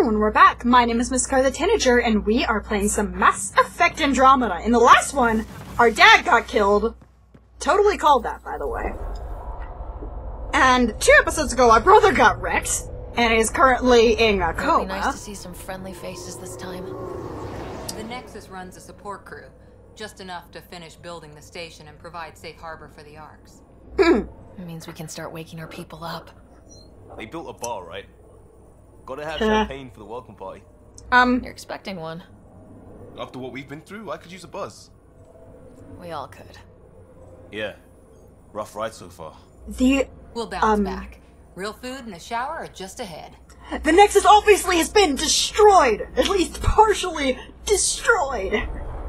everyone, we're back. My name is Miss Car the Tanager, and we are playing some Mass Effect Andromeda. In the last one, our dad got killed. Totally called that, by the way. And 2 episodes ago, our brother got wrecked, and is currently in a coma. It'd be nice to see some friendly faces this time. The Nexus runs a support crew, just enough to finish building the station and provide safe harbor for the Arks. It means we can start waking our people up. They built a bar, right? Gotta have champagne for the welcome party. You're expecting one. After what we've been through, I could use a buzz. We all could. Yeah. Rough ride so far. We'll bounce back. Real food and a shower are just ahead. The Nexus obviously has been destroyed! At least partially destroyed!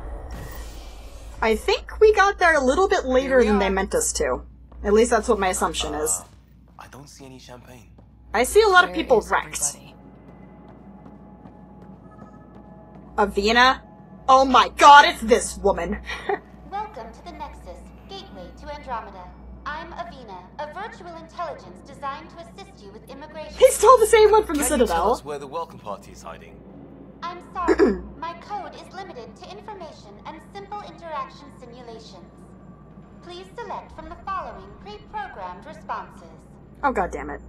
I think we got there a little bit later than they meant us to. At least that's what my assumption is. I don't see any champagne. I see a lot of Where people is wrecked. everybody? Avina? Oh my god, it's this woman! Welcome to the Nexus, gateway to Andromeda. I'm Avina, a virtual intelligence designed to assist you with immigration. He's still the same one from the Can you tell Citadel. us where the welcome party is hiding? I'm sorry, my code is limited to information and simple interaction simulations. Please select from the following pre-programmed responses. Oh god damn it.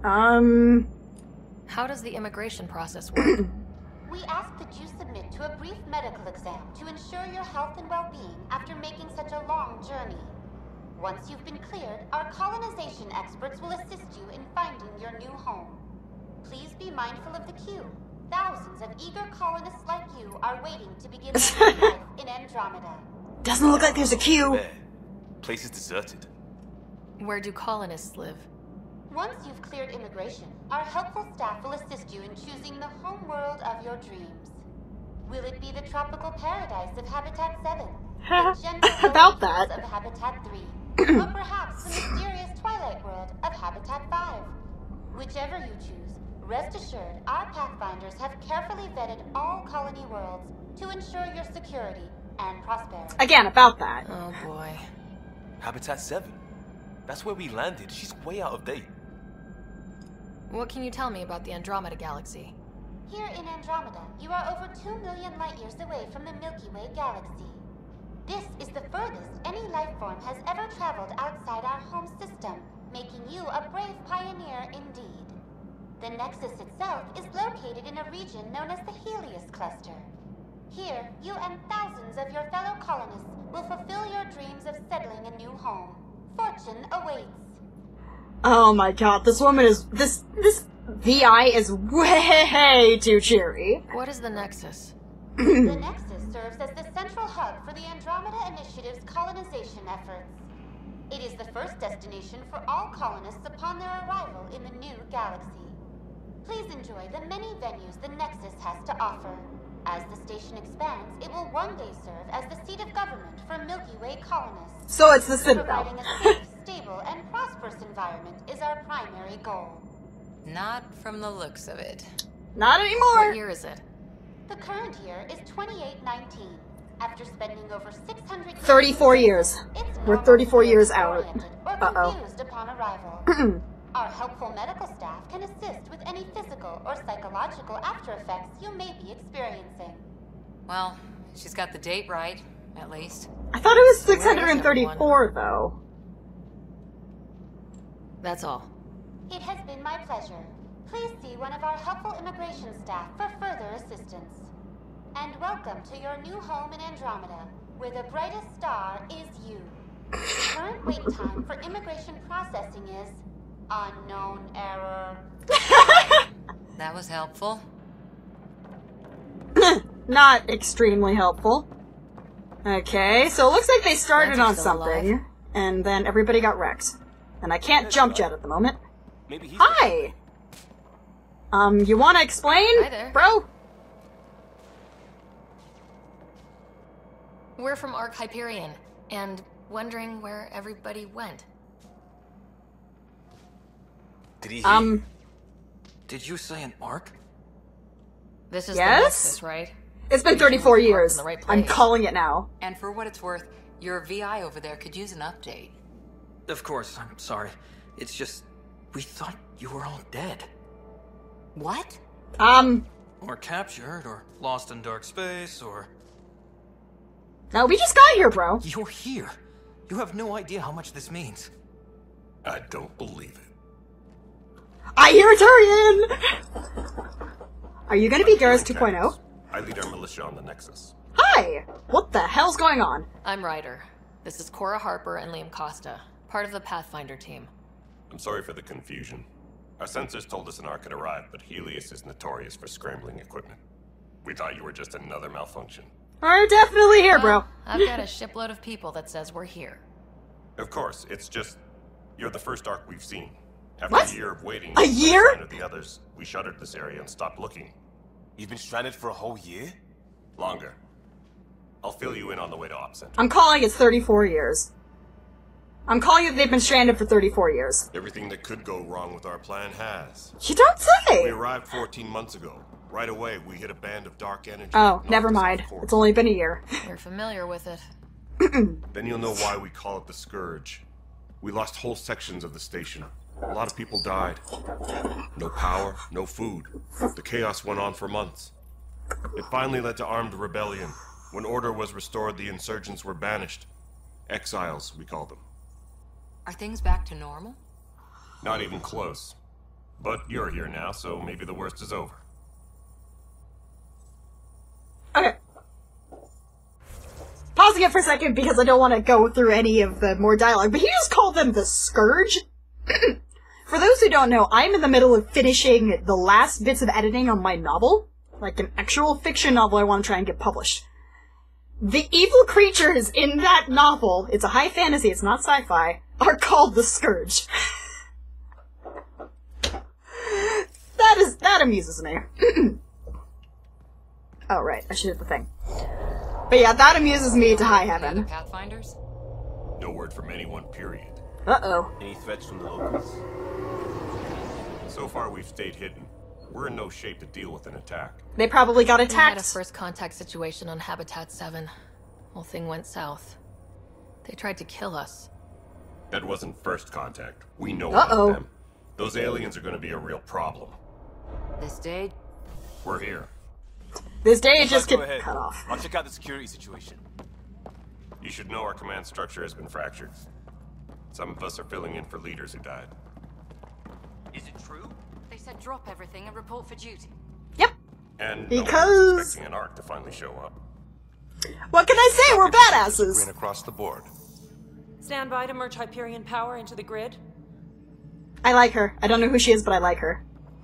How does the immigration process work? We ask that you submit to a brief medical exam to ensure your health and well-being after making such a long journey. Once you've been cleared, our colonization experts will assist you in finding your new home. Please be mindful of the queue. Thousands of eager colonists like you are waiting to begin their new life in Andromeda. Doesn't look like there's a queue. There. Place is deserted. Where do colonists live? Once you've cleared immigration, our helpful staff will assist you in choosing the home world of your dreams. Will it be the tropical paradise of Habitat 7? The gentle About rolling hills that. of Habitat 3? Or perhaps the mysterious twilight world of Habitat 5? Whichever you choose, rest assured our Pathfinders have carefully vetted all colony worlds to ensure your security and prosperity. Again, about that. Oh boy. Habitat 7. That's where we landed. She's way out of date. What can you tell me about the Andromeda Galaxy? Here in Andromeda, you are over 2 million light-years away from the Milky Way galaxy. This is the furthest any life form has ever traveled outside our home system, making you a brave pioneer indeed. The Nexus itself is located in a region known as the Helios Cluster. Here, you and thousands of your fellow colonists will fulfill your dreams of settling a new home. Fortune awaits. Oh my god, this woman is... This VI is way too cheery. What is the Nexus? The Nexus serves as the central hub for the Andromeda Initiative's colonization efforts. It is the first destination for all colonists upon their arrival in the new galaxy. Please enjoy the many venues the Nexus has to offer. As the station expands, it will one day serve as the seat of government for Milky Way colonists. So it's the Citadel. Providing a safe, stable, and prosperous environment is our primary goal. Not from the looks of it. Not anymore. What year is it? The current year is 2819. After spending over 600 years 34 years. it's We're normal 34 to feel years out. disoriented or Uh-oh. confused upon arrival. Our helpful medical staff can assist with any physical or psychological after effects you may be experiencing. Well, she's got the date right, at least. I thought it was 634, though. That's all. It has been my pleasure. Please see one of our helpful immigration staff for further assistance. And welcome to your new home in Andromeda, where the brightest star is you. The current wait time for immigration processing is unknown error. That was helpful. Not extremely helpful. Okay, so it looks like they started on Atlanta's still something, alive. and then everybody got wrecked. And I can't jump jet at the moment. Maybe he's... Hi! You wanna explain, Hi there. bro? We're from Ark Hyperion, and wondering where everybody went. Did he hear? Did you say an arc? This is Yes? the Nexus, right? It's been You should 34 be parked years. in the right I'm place. calling it now. And for what it's worth, your VI over there could use an update. Of course, I'm sorry. It's just, we thought you were all dead. What? Or captured, or lost in dark space, or... No, we just got here, bro. You're here. You have no idea how much this means. I don't believe it. I hear Turian! Are you gonna be Garrus 2.0? I lead our militia on the Nexus. Hi! What the hell's going on? I'm Ryder. This is Cora Harper and Liam Costa, part of the Pathfinder team. I'm sorry for the confusion. Our sensors told us an Ark had arrived, but Helios is notorious for scrambling equipment. We thought you were just another malfunction. We're definitely here, bro. I've got a shipload of people that says we're here. Of course, it's just... You're the first Ark we've seen. After What? a year of waiting... A year? Of the others, we shuttered this area and stopped looking. You've been stranded for a whole year? Longer. I'll fill you in on the way to Op Center. I'm calling it 34 years. I'm calling it they've been stranded for 34 years. Everything that could go wrong with our plan has. You don't We say! arrived 14 months ago. Right away, we hit a band of dark energy. Oh, Knocked never us off mind. course. It's only been a year. You're familiar with it. Then you'll know why we call it the Scourge. We lost whole sections of the station. A lot of people died. No power, no food. The chaos went on for months. It finally led to armed rebellion. When order was restored, the insurgents were banished. Exiles, we call them. Are things back to normal? Not even close. But you're here now, so maybe the worst is over. Okay. Pausing it for a second because I don't want to go through any of the more dialogue, but he just called them the Scourge? For those who don't know, I'm in the middle of finishing the last bits of editing on my novel. Like an actual fiction novel I want to try and get published. The evil creatures in that novel, it's a high fantasy, it's not sci-fi, are called the Scourge. That amuses me. Oh, right, I should hit the thing. But yeah, that amuses me to high Any other heaven. Pathfinders? No word from anyone, period. Uh-oh. Any threats from the locals? So far, we've stayed hidden. We're in no shape to deal with an attack. They probably got We had a attacked. first contact situation on Habitat 7. Whole thing went south. They tried to kill us. That wasn't first contact. We know Uh-oh. about them. Those aliens are going to be a real problem. This day, We're here. This day just Go get ahead. cut off. I'll check out the security situation. You should know our command structure has been fractured. Some of us are filling in for leaders who died. Is it true? They said drop everything and report for duty. Yep. And Because- no one was expecting an Ark to finally show up. What can I say? We're Green badasses. across the board. Stand by to merge Hyperion power into the grid. I like her. I don't know who she is, but I like her.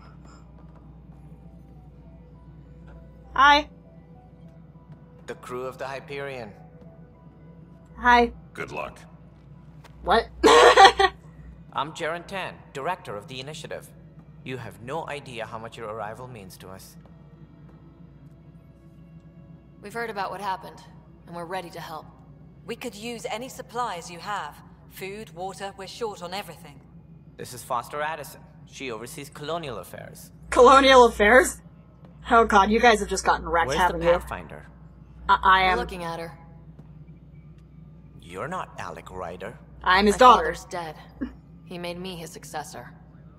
Hi. The crew of the Hyperion. Hi. Good luck. What? I'm Jaren Tan, director of the initiative. You have no idea how much your arrival means to us. We've heard about what happened, and we're ready to help. We could use any supplies you have. Food, water, we're short on everything. This is Foster Addison. She oversees colonial affairs. Colonial affairs? Oh god, you guys have just gotten wrecked, Where's the haven't you? Pathfinder? I We're am. looking at her. You're not Alec Ryder. I'm his My daughter. father's dead. He made me his successor.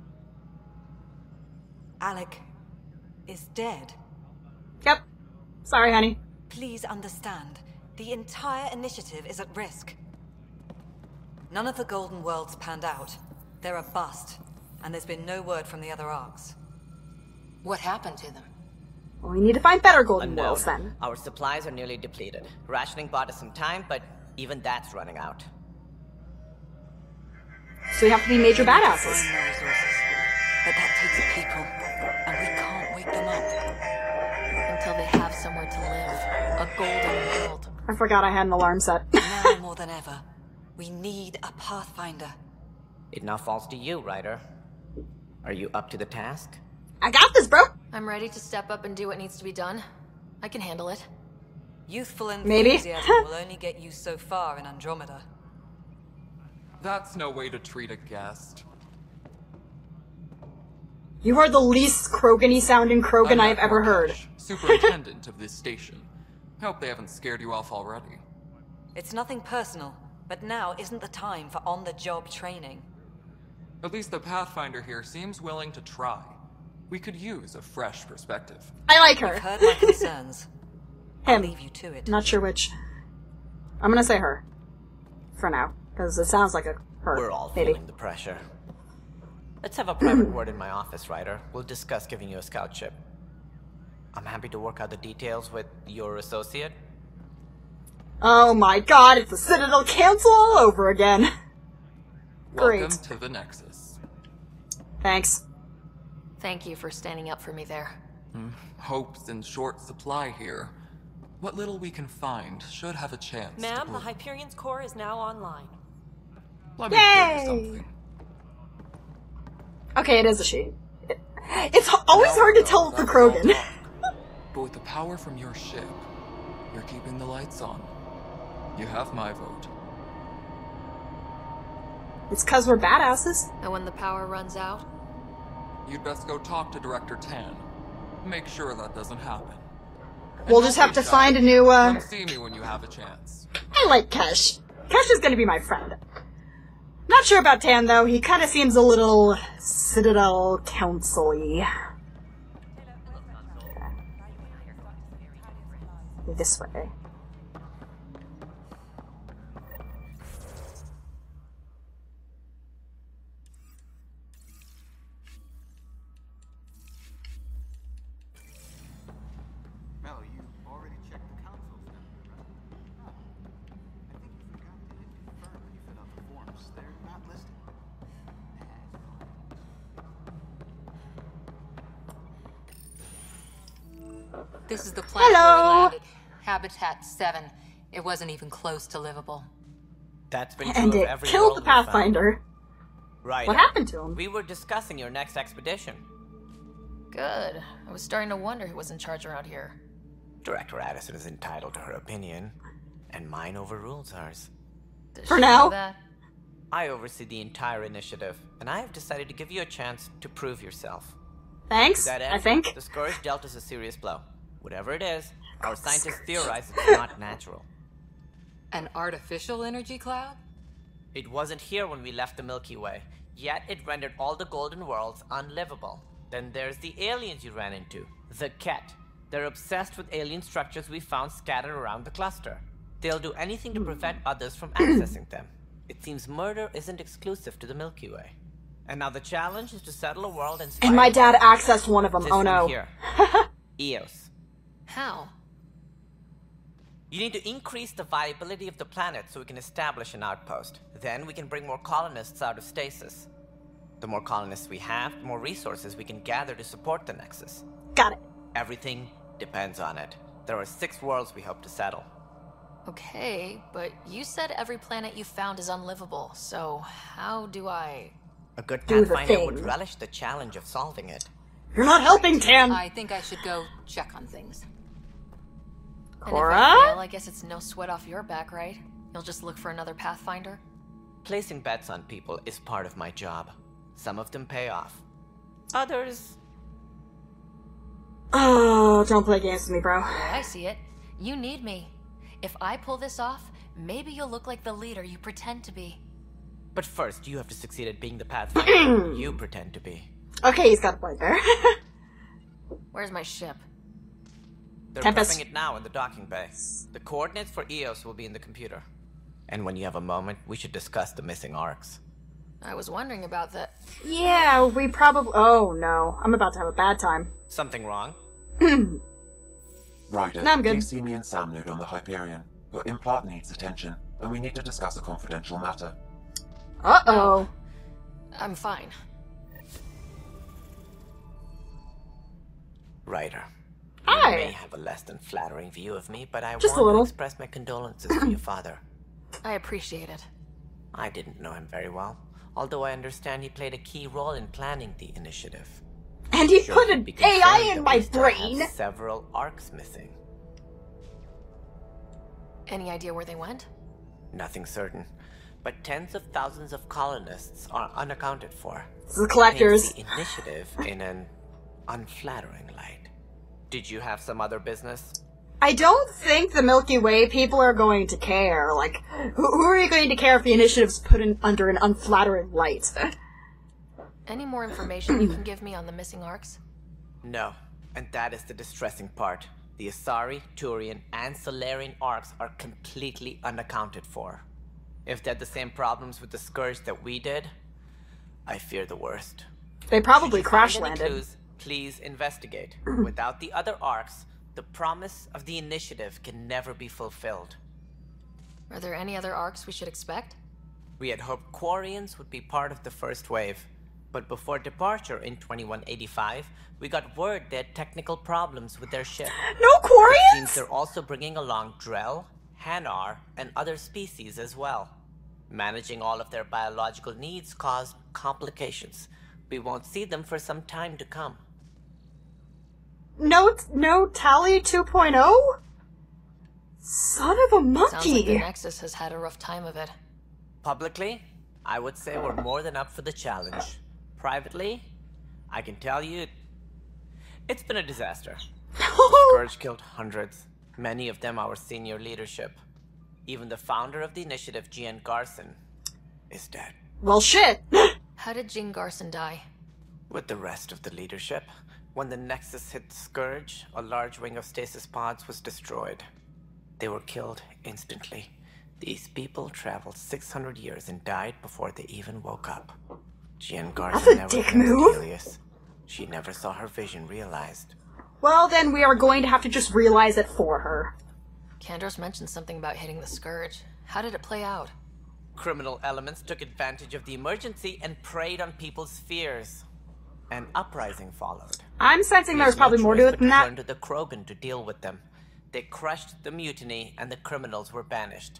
Alec is dead. Yep. Sorry, honey. Please understand, the entire initiative is at risk. None of the Golden Worlds panned out. They're a bust, and there's been no word from the other arcs. what happened to them? Well, we need to find better golden Unknown. worlds then. Our supplies are nearly depleted. Rationing bought us some time, but even that's running out. So we have to be major badasses. Find more resources. But that takes people, and we can't wake them up. Until they have somewhere to live. A golden world. I forgot I had an alarm set. Now more than ever, we need a Pathfinder. It now falls to you, Ryder. Are you up to the task? I got this, bro! I'm ready to step up and do what needs to be done. I can handle it. Youthful Maybe. enthusiasm will only get you so far in Andromeda. That's no way to treat a guest. You are the least Krogan-y sounding Krogan I'm I've ever heard. Markesh, superintendent of this station. Hope they haven't scared you off already. It's nothing personal, but now isn't the time for on-the-job training. At least the Pathfinder here seems willing to try. We could use a fresh perspective. I like her. You've heard my concerns. I'll Him. leave you to it. Not sure which. I'm gonna say her. For now. Because it sounds like a her. We're all maybe. feeling the pressure. Let's have a private word in my office, Ryder. We'll discuss giving you a scout ship. I'm happy to work out the details with your associate. Oh my god, it's the Citadel Council all over again. Great. Welcome to the Nexus. Thanks. Thank you for standing up for me there. Hope's in short supply here. What little we can find should have a chance to Ma'am, the bloom. Hyperion's core is now online. Let me tell you Yay! something. Okay, it is a she. It's always hard to tell with the Krogan. But with the power from your ship, you're keeping the lights on. You have my vote. It's cause we're badasses. And when the power runs out? You'd best go talk to Director Tan. Make sure that doesn't happen. We'll And just don't have be to shy. find a new, Come see me when you have a chance. I like Kesh. Kesh is gonna be my friend. Not sure about Tan, though. He kinda seems a little Citadel Council-y. This way. Mel, you already checked the consoles now, right? Oh. I think you forgot to hit confirm when you fill out the forms. They're not listed. This is the planet where we landed. Habitat 7. It wasn't even close to livable. That's been true And of it every killed world the we found. Pathfinder. Right. What happened to him? We were discussing your next expedition. Good. I was starting to wonder who was in charge around here. Director Addison is entitled to her opinion, and mine overrules hers. Does For she now. know that? I oversee the entire initiative, and I have decided to give you a chance to prove yourself. Thanks, To that end, I think. the Scourge dealt us a serious blow. Whatever it is, our scientists theorize it's not natural. An artificial energy cloud? It wasn't here when we left the Milky Way, yet it rendered all the Golden Worlds unlivable. Then there's the aliens you ran into, the Ket. They're obsessed with alien structures we found scattered around the cluster. They'll do anything to prevent others from accessing them. It seems murder isn't exclusive to the Milky Way. And now the challenge is to settle a world inspired And my dad by accessed one of them. this Oh one no. here. Eos. How? You need to increase the viability of the planet so we can establish an outpost. Then we can bring more colonists out of stasis. The more colonists we have, the more resources we can gather to support the Nexus. Got it. Everything depends on it. There are 6 worlds we hope to settle. Okay, but you said every planet you found is unlivable, so how do I... A good Do the Pathfinder would thing. relish the challenge of solving it. You're not helping, Tan. I think I should go check on things. And if Cora? I fail, I guess it's no sweat off your back, right? You'll just look for another Pathfinder? Placing bets on people is part of my job. Some of them pay off. Others... Oh, don't play games with me, bro. Yeah, I see it. You need me. If I pull this off, maybe you'll look like the leader you pretend to be. But first, you have to succeed at being the Pathfinder you pretend to be. Okay, he's got a point there. Where's my ship? They're Tempest. prepping it now in the docking bay. The coordinates for Eos will be in the computer. And when you have a moment, we should discuss the missing arcs. I was wondering about that. Yeah, we probably... Oh, no. I'm about to have a bad time. Something wrong? Ryder, No, I'm good. please see me and Sam Node on the Hyperion. Your implant needs attention, and we need to discuss a confidential matter. Uh-oh. I'm fine. Ryder. Hi. You may have a less than flattering view of me, but I Just a want to little. express my condolences to your father. I appreciate it. I didn't know him very well, although I understand he played a key role in planning the initiative. And he Sure, put you'd an be concerned AI that in my we still have brain. several arcs missing. Any idea where they went? Nothing certain, but tens of thousands of colonists are unaccounted for. This is the collectors. Paints the initiative in an unflattering light. Did you have some other business? I don't think the Milky Way people are going to care. Like, who are you going to care if the initiative's put in under an unflattering light? Any more information you can give me on the missing arcs? No, and that is the distressing part. The Asari, Turian, and Salarian arcs are completely unaccounted for. If they had the same problems with the Scourge that we did, I fear the worst. They probably Should you find crash any landed. clues, please investigate. Without the other arcs, the promise of the initiative can never be fulfilled. Are there any other arcs we should expect? We had hoped Quarians would be part of the first wave, but before departure in 2185, we got word they had technical problems with their ship. No It Quarians? seems they're also bringing along Drell, Hanar, and other species as well. Managing all of their biological needs caused complications. We won't see them for some time to come. No Tally 2.0? Son of a monkey! Sounds like the Nexus has had a rough time of it. Publicly, I would say we're more than up for the challenge. Privately, I can tell you, it's been a disaster. The Scourge killed hundreds, many of them our senior leadership. Even the founder of the initiative, Jean Garson, is dead. Well, shit! How did Jean Garson die? With the rest of the leadership, when the Nexus hit the Scourge, a large wing of stasis pods was destroyed. They were killed instantly. These people traveled 600 years and died before they even woke up. Jean Garson never dick came to move. Helios. She never saw her vision realized. Well, then we are going to have to just realize it for her. Kandros mentioned something about hitting the Scourge. How did it play out? Criminal elements took advantage of the emergency and preyed on people's fears. An uprising followed. I'm sensing We there's had probably no more to choice it but than that. turn to the Krogan to deal with them. They crushed the mutiny and the criminals were banished.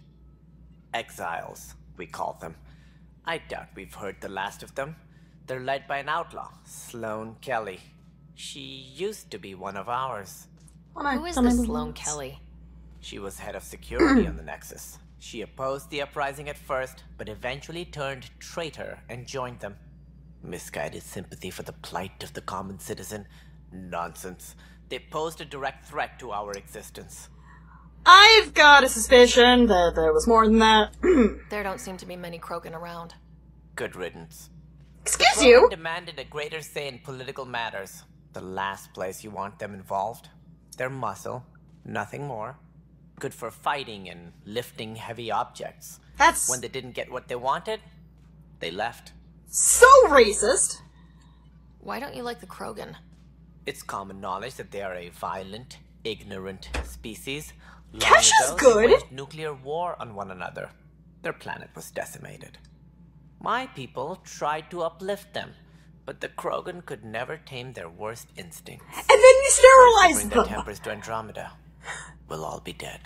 Exiles, we call them. I doubt we've heard the last of them. They're led by an outlaw, Sloane Kelly. She used to be one of ours. Who is this Sloane Kelly? She was head of security on the Nexus. She opposed the uprising at first, but eventually turned traitor and joined them. Misguided sympathy for the plight of the common citizen? Nonsense. They posed a direct threat to our existence. I've got a suspicion that there was more than that. There don't seem to be many Krogan around. Good riddance. Excuse The you? Krogan demanded a greater say in political matters. The last place you want them involved. Their muscle, nothing more. Good for fighting and lifting heavy objects. That's When they didn't get what they wanted, they left. so racist. Why don't you like the Krogan? It's common knowledge that they are a violent, ignorant species. Long Cash is ago, good. They waged nuclear war on one another. Their planet was decimated. My people tried to uplift them, but the Krogan could never tame their worst instincts. And then you Bring sterilize their them. tempers to Andromeda. We'll all be dead.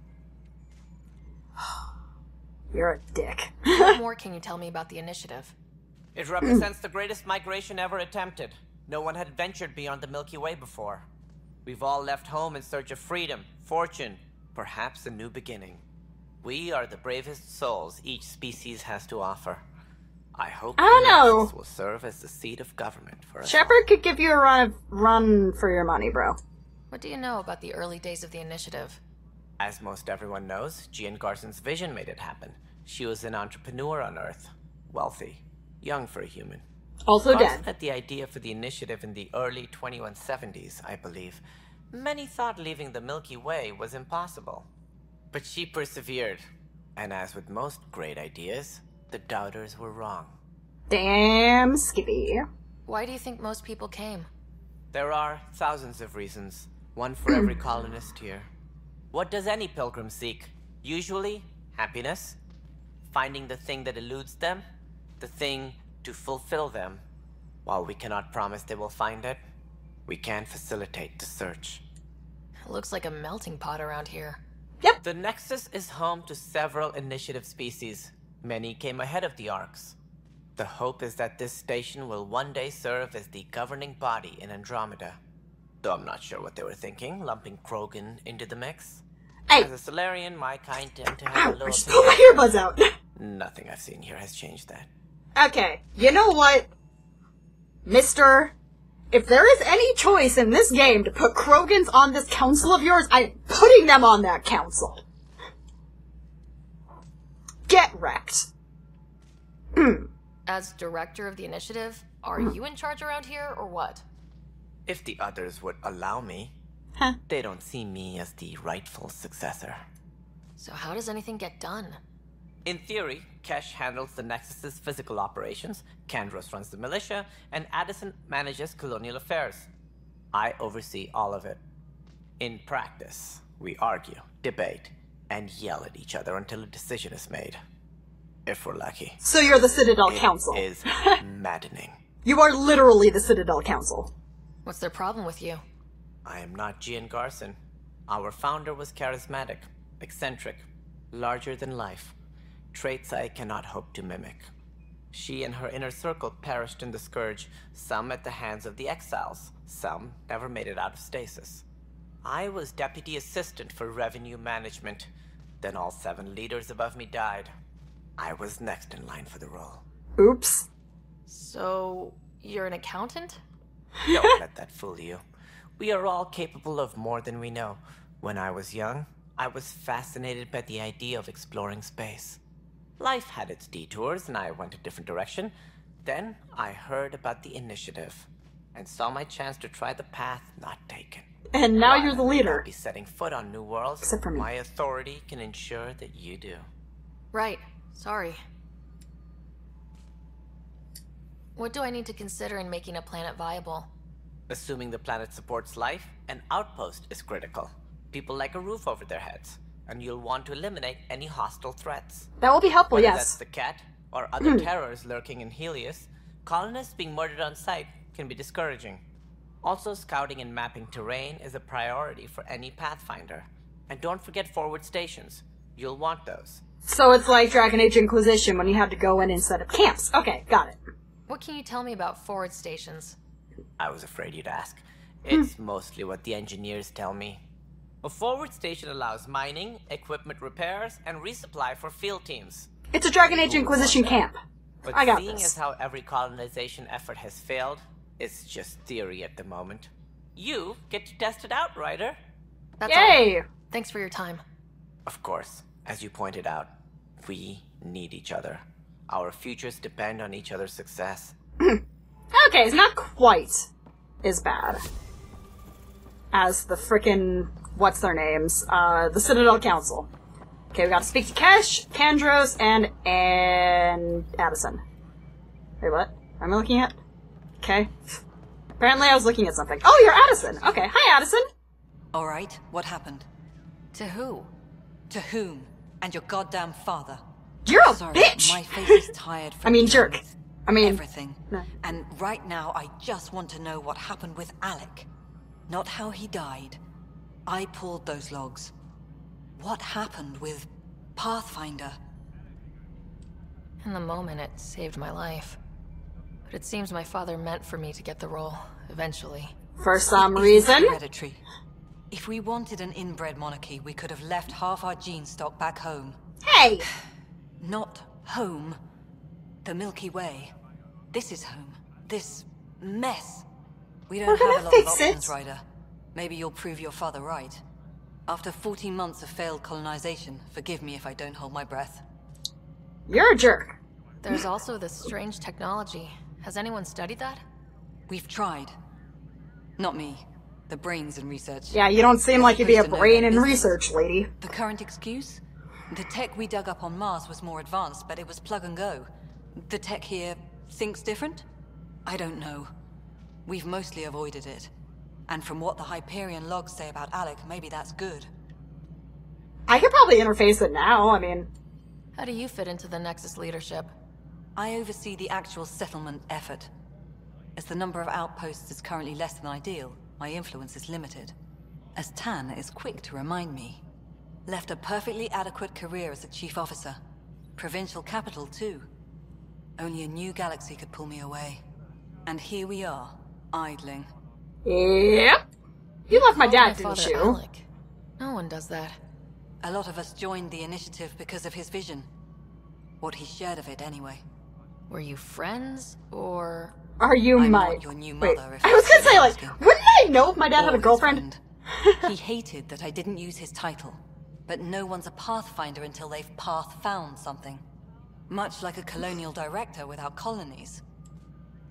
You're a dick. What more can you tell me about the initiative? It represents the greatest migration ever attempted. No one had ventured beyond the Milky Way before. We've all left home in search of freedom, fortune, perhaps a new beginning. We are the bravest souls each species has to offer. I hope I don't the know. Nexus will serve as the seat of government for us. Shepard could give you a run for your money, bro. What do you know about the early days of the initiative? As most everyone knows, Jean Garson's vision made it happen. She was an entrepreneur on Earth. Wealthy. Young for a human. Also Garson dead. had the idea for the initiative in the early 2170s, I believe. Many thought leaving the Milky Way was impossible. But she persevered. And as with most great ideas, the doubters were wrong. Damn Skippy. Why do you think most people came? There are thousands of reasons, one for every colonist here. What does any pilgrim seek? Usually, happiness. Finding the thing that eludes them, the thing to fulfill them. While we cannot promise they will find it, we can facilitate the search. It looks like a melting pot around here. The Nexus is home to several initiative species. Many came ahead of the Arcs. The hope is that this station will one day serve as the governing body in Andromeda. Though I'm not sure what they were thinking, lumping Krogan into the mix. Hey. As a Solarian, my kind tend to have a Ow, little I just pulled my earbuds out. Nothing I've seen here has changed that. Okay, you know what? Mister, if there is any choice in this game to put Krogans on this council of yours, I'm putting them on that council. Get wrecked. As director of the initiative, are you in charge around here, or what? If the others would allow me. Huh. They don't see me as the rightful successor. So how does anything get done? In theory, Kesh handles the Nexus's physical operations, Kandros runs the militia, and Addison manages colonial affairs. I oversee all of it. In practice, we argue, debate, and yell at each other until a decision is made. If we're lucky. So you're the Citadel Council. It is maddening. You are literally the Citadel Council. What's their problem with you? I am not Gian Garson. Our founder was charismatic, eccentric, larger than life. Traits I cannot hope to mimic. She and her inner circle perished in the Scourge, some at the hands of the Exiles, some never made it out of stasis. I was deputy assistant for revenue management. Then all 7 leaders above me died. I was next in line for the role. Oops. So, you're an accountant? Don't let that fool you. We are all capable of more than we know. When I was young, I was fascinated by the idea of exploring space. Life had its detours, and I went a different direction. Then I heard about the Initiative, and saw my chance to try the path not taken. And now you're the leader. I'll be setting foot on new worlds. Except for me. My authority can ensure that you do. Right. Sorry. What do I need to consider in making a planet viable? Assuming the planet supports life, an outpost is critical. People like a roof over their heads, and you'll want to eliminate any hostile threats. That will be helpful, Whether yes. that's the cat, or other terrors lurking in Helios, colonists being murdered on sight can be discouraging. Also, scouting and mapping terrain is a priority for any Pathfinder. And don't forget forward stations. You'll want those. So it's like Dragon Age Inquisition when you had to go in and set up camps. Okay, got it. What can you tell me about forward stations? I was afraid you'd ask. It's mostly what the engineers tell me. A forward station allows mining, equipment repairs, and resupply for field teams. It's a Dragon Age Inquisition camp. But I got seeing this. as how every colonization effort has failed, it's just theory at the moment. You get to test it out, Ryder. That's Yay! all. Thanks for your time. Of course, as you pointed out, we need each other. Our futures depend on each other's success. Okay, it's not quite as bad as the frickin' what's their names? The Citadel Council. Okay, we got to speak to Kesh, Kandros, and Addison. Wait, what? Am I looking at? Okay. Apparently I was looking at something. Oh, you're Addison! Okay, hi Addison! Alright, what happened? To who? To whom? And your goddamn father. You're a Sorry, bitch! my face is tired from I mean, dealing jerk. with I mean... everything. No. And right now, I just want to know what happened with Alec. Not how he died. I pulled those logs. What happened with Pathfinder? In the moment, it saved my life. But it seems my father meant for me to get the role, eventually. For some It reason? isn't hereditary. If we wanted an inbred monarchy, we could have left half our gene stock back home. Hey! Not home. The Milky Way. This is home. This mess. We don't We're gonna have a lot of fix it. options, Ryder. Maybe you'll prove your father right. After 14 months of failed colonization, forgive me if I don't hold my breath. You're a jerk. There's also this strange technology. Has anyone studied that? We've tried. Not me. The brains in research. Yeah, you don't seem like you'd be a Supposed to know brain their in business. research, lady. The current excuse? The tech we dug up on Mars was more advanced, but it was plug and go. The tech here thinks different? I don't know. We've mostly avoided it. And from what the Hyperion logs say about Alec, maybe that's good. I could probably interface it now, I mean... How do you fit into the Nexus leadership? I oversee the actual settlement effort. As the number of outposts is currently less than ideal, my influence is limited. As Tan is quick to remind me. Left a perfectly adequate career as a chief officer. Provincial capital, too. Only a new galaxy could pull me away. And here we are, idling. Yep. You left my dad, didn't father, you? Alec. No one does that. A lot of us joined the initiative because of his vision. What he shared of it, anyway. Were you friends, or...? Are you I'm my... not your new Wait, mother, if I was that's gonna say, what like, you're asking. wouldn't I know if my dad had a Or his girlfriend? friend. He hated that I didn't use his title. But no one's a Pathfinder until they've path-found something. Much like a colonial director without colonies.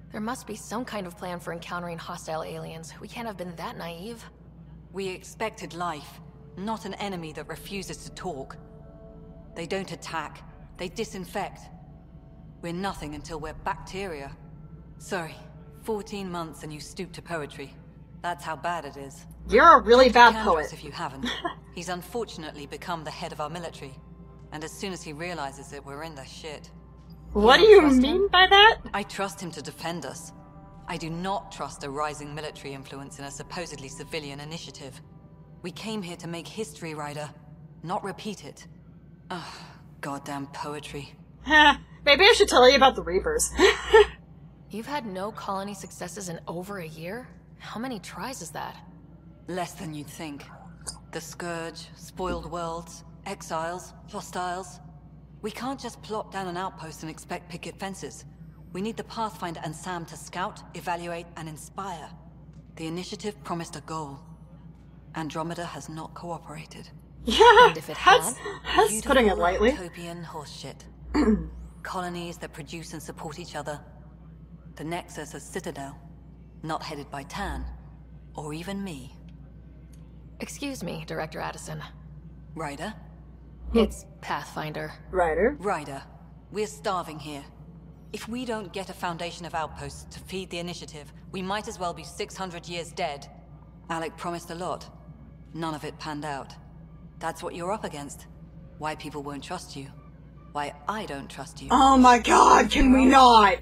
There must be some kind of plan for encountering hostile aliens. We can't have been that naive. We expected life, not an enemy that refuses to talk. They don't attack, they disinfect. We're nothing until we're bacteria. Sorry, 14 months and you stoop to poetry. That's how bad it is. You're a really bad Kandros, poet. if you haven't. He's unfortunately become the head of our military. And as soon as he realizes it, we're in the shit. What do you mean by that? I trust him to defend us. I do not trust a rising military influence in a supposedly civilian initiative. We came here to make history, Ryder, not repeat it. Ugh, goddamn poetry. Maybe I should tell you about the Reapers. You've had no colony successes in over a year? How many tries is that? Less than you'd think. The Scourge, spoiled worlds, exiles, hostiles. We can't just plop down an outpost and expect picket fences. We need the Pathfinder and Sam to scout, evaluate, and inspire. The initiative promised a goal. Andromeda has not cooperated. Yeah, And if it that's putting it lightly. Utopian horseshit. Colonies that produce and support each other. The Nexus a citadel, not headed by Tan, or even me. Excuse me, Director Addison. Ryder? It's Pathfinder. Ryder, we're starving here. If we don't get a foundation of outposts to feed the initiative, we might as well be 600 years dead. Alec promised a lot. None of it panned out. That's what you're up against. Why people won't trust you. Why I don't trust you. Oh my god, can we not?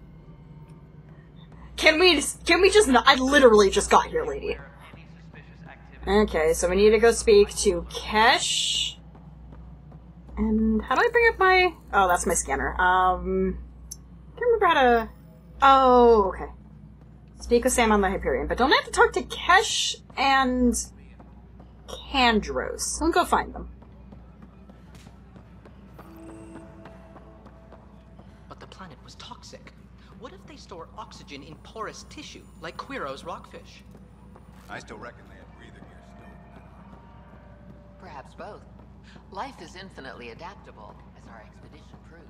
Can we just not? I literally just got here, lady. Okay, so we need to go speak to Kesh. And how do I bring up my... Oh, that's my scanner. Can't remember how to... Oh, okay. Speak with Sam on the Hyperion, but don't I have to talk to Kesh and Kandros? I'll go find them. But the planet was toxic. What if they store oxygen in porous tissue, like Quiro's rockfish? I still reckon they had breathing gear still. Perhaps both. Life is infinitely adaptable, as our expedition proves.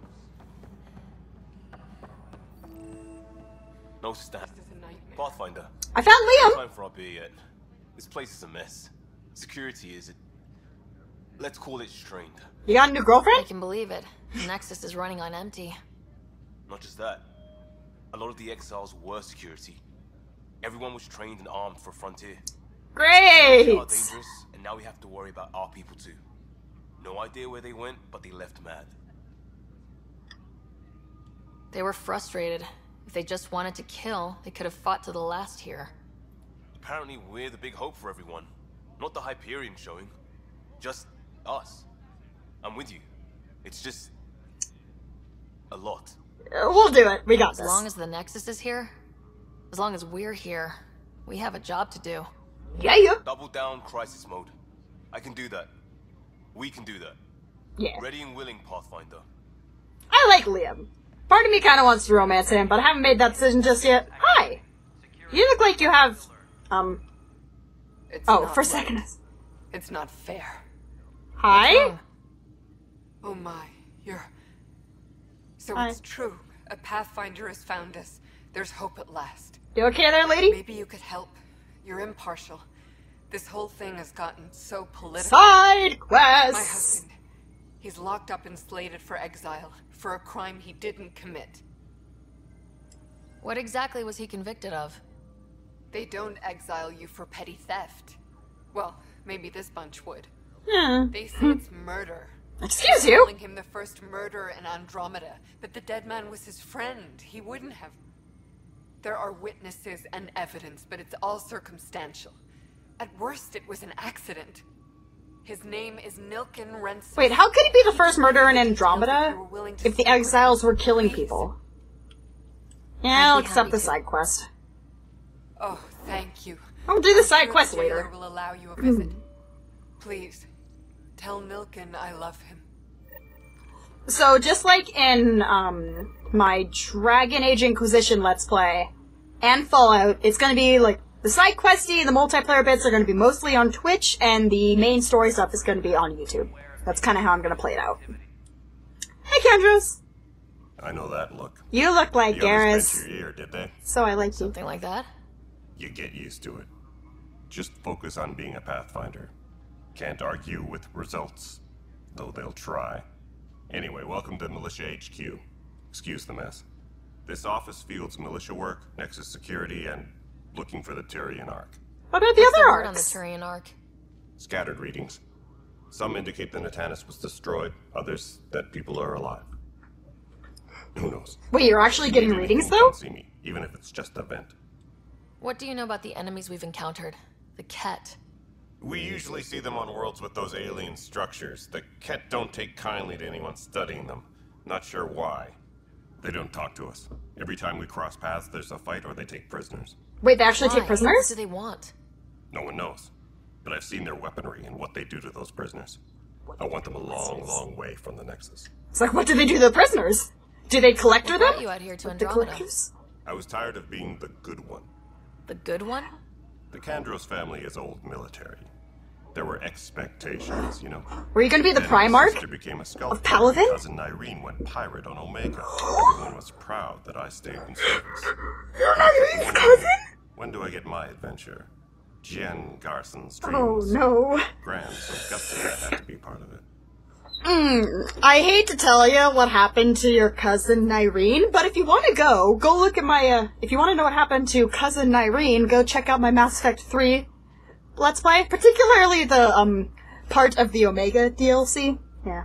No, Stan. Pathfinder. I found Liam! No time for our beer yet. This place is a mess. Security is... Let's call it strained. You got a new girlfriend? I can believe it. Nexus is running on empty. Not just that. A lot of the exiles were security. Everyone was trained and armed for Frontier. Great! They are dangerous, and now we have to worry about our people too. No idea where they went, but they left mad. They were frustrated. If they just wanted to kill, they could have fought to the last here. Apparently we're the big hope for everyone. Not the Hyperion showing. Just us. I'm with you. It's just... a lot. We'll do it. We got this. As long as the Nexus is here, as long as we're here, we have a job to do. Yeah. Double down crisis mode. I can do that. We can do that. Yeah. Ready and willing, Pathfinder. I like Liam. Part of me kind of wants to romance him, but I haven't made that decision just yet. Hi. You look like you have, It's oh, not for a second. right. It's not fair. Hi? Oh my, you're... So Hi. it's true. A Pathfinder has found us. There's hope at last. You okay there, lady? Maybe you could help. You're impartial. This whole thing has gotten so political. Side quest! My husband. He's locked up and slated for exile for a crime he didn't commit. What exactly was he convicted of? They don't exile you for petty theft. Well, maybe this bunch would. Yeah. They say it's murder. Excuse They're you? calling him the first murderer in Andromeda, but the dead man was his friend. He wouldn't have. There are witnesses and evidence, but it's all circumstantial. At worst, it was an accident. His name is Nilken Rensen. Wait, how could he be the first murderer in Andromeda if the exiles were killing people? Yeah, I'll accept the side quest. Oh, thank you. I'll do the side sure quest the jailer later. will allow you a visit. Please, tell Nilken I love him. So, just like in, my Dragon Age Inquisition Let's Play, and Fallout, it's gonna be, like, the side questy, the multiplayer bits are gonna be mostly on Twitch, and the main story stuff is gonna be on YouTube. That's kinda how I'm gonna play it out. Hey, Kandros! I know that look. You look like The others Garrus. bent your ear, did they? So I like you. Something like that? You get used to it. Just focus on being a Pathfinder. Can't argue with results, though they'll try. Anyway, welcome to Militia HQ. Excuse the mess. This office fields militia work, Nexus security, and looking for the Turian Ark. What about the What's other the word on the arcs? Turian Ark? Scattered readings. Some indicate the Natanus was destroyed, others that people are alive. Who knows? Wait, you're actually getting readings though? Come see me, even if it's just a vent. What do you know about the enemies we've encountered? The Ket. We usually see them on worlds with those alien structures. The Ket don't take kindly to anyone studying them. Not sure why. They don't talk to us. Every time we cross paths, there's a fight or they take prisoners. Wait, they actually Why? take prisoners? What do they want? No one knows. But I've seen their weaponry and what they do to those prisoners. I want them a long, long way from the Nexus. It's like, what do they do to the prisoners? Do they collect What them? brought you out here to Like the Andromeda? collectors? I was tired of being the good one. The good one? The Kandros family is old military. There were expectations, you know. Were you going to be the Then my Primarch sister became a scout. of Paladin? Cousin Irene went pirate on Omega. Everyone was proud that I stayed in service. You're Irene's cousin? When do I get my adventure? Jen Garson's Oh dreams. no. Grand, so Gusty had to be part of it. I hate to tell you what happened to your cousin Irene, but if you want to go look at my, if you want to know what happened to cousin Irene, go check out my Mass Effect 3 Let's Play, particularly the, part of the Omega DLC. Yeah.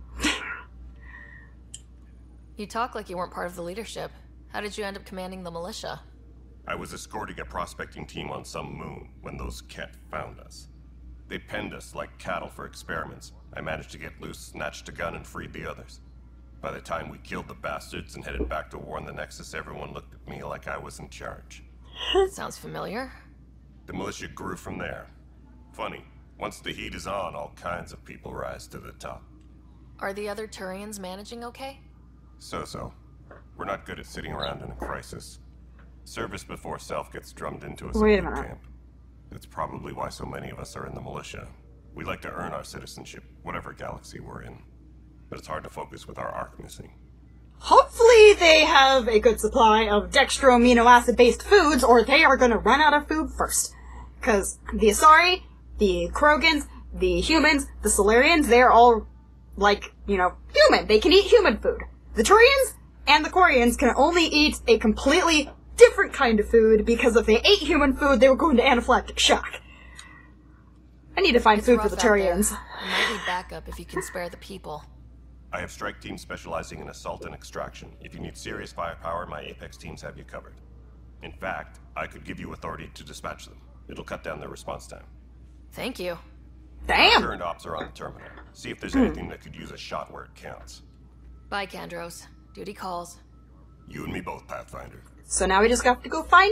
You talk like you weren't part of the leadership. How did you end up commanding the militia? I was escorting a prospecting team on some moon when those Ket found us. They penned us like cattle for experiments. I managed to get loose, snatched a gun, and freed the others. By the time we killed the bastards and headed back to warn the Nexus, everyone looked at me like I was in charge. Sounds familiar. The militia grew from there. Funny, once the heat is on, all kinds of people rise to the top. Are the other Turians managing okay? So-so. We're not good at sitting around in a crisis. Service before self gets drummed into us Wait a in boot minute. camp. That's probably why so many of us are in the militia. We like to earn our citizenship, whatever galaxy we're in. But it's hard to focus with our arc missing. Hopefully they have a good supply of dextro amino acid based foods, or they are gonna run out of food first. Cause the Asari, the Krogans, the humans, the Solarians, they're all, like, you know, human. They can eat human food. The Turians and the Quarians can only eat a completely different kind of food, because if they ate human food, they were going to anaphylactic shock. I need to find food for the Rough out there. Turians. I might need backup if you can spare the people. I have strike teams specializing in assault and extraction. If you need serious firepower, my Apex teams have you covered. In fact, I could give you authority to dispatch them. It'll cut down their response time. Thank you. Damn! Current ops are on the terminal. See if there's anything that could use a shot where it counts. Bye, Kandros. Duty calls. You and me both, Pathfinder. So now we just have to go find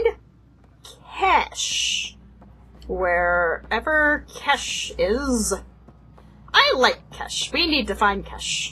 Kesh. Wherever Kesh is. I like Kesh. We need to find Kesh.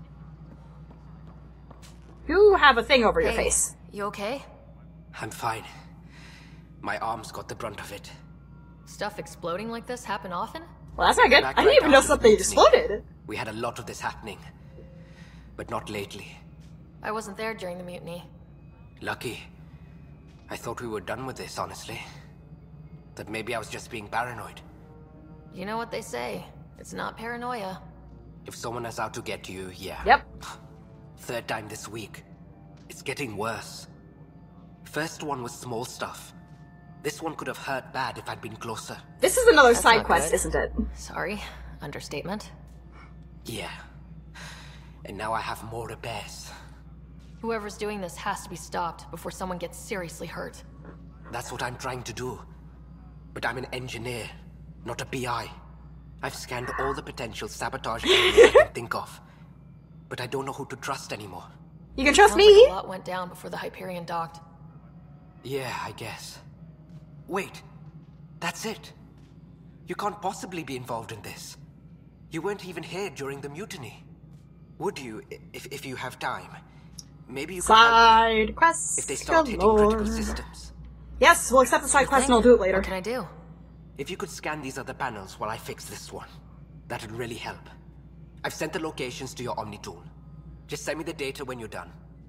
You have a thing over your Hey, face. You okay? I'm fine. My arms got the brunt of it. Stuff exploding like this happen often? Well, that's not good. Back I didn't right even know after the something mutiny, exploded. We had a lot of this happening. But not lately. I wasn't there during the mutiny. Lucky. I thought we were done with this, honestly. That maybe I was just being paranoid. You know what they say. It's not paranoia. If someone is out to get you, yeah. Yep. Third time this week. It's getting worse. First one was small stuff. This one could have hurt bad if I'd been closer. This is another That's side not quest, good. isn't it? Sorry. Understatement. Yeah. And now I have more repairs. Whoever's doing this has to be stopped before someone gets seriously hurt. That's what I'm trying to do. But I'm an engineer, not a PI. I've scanned all the potential sabotage areas I can think of. But I don't know who to trust anymore. You can trust Sounds me. like a lot went down before the Hyperion docked. Yeah, I guess. Wait, that's it. You can't possibly be involved in this. You weren't even here during the mutiny. Would you, if you have time? Maybe you could help me Side quests. if they start hitting critical galore. systems. Yes, we'll accept the side quest and I'll do it later. What can I do? If you could scan these other panels while I fix this one, that would really help. I've sent the locations to your Omni tool. Just send me the data when you're done.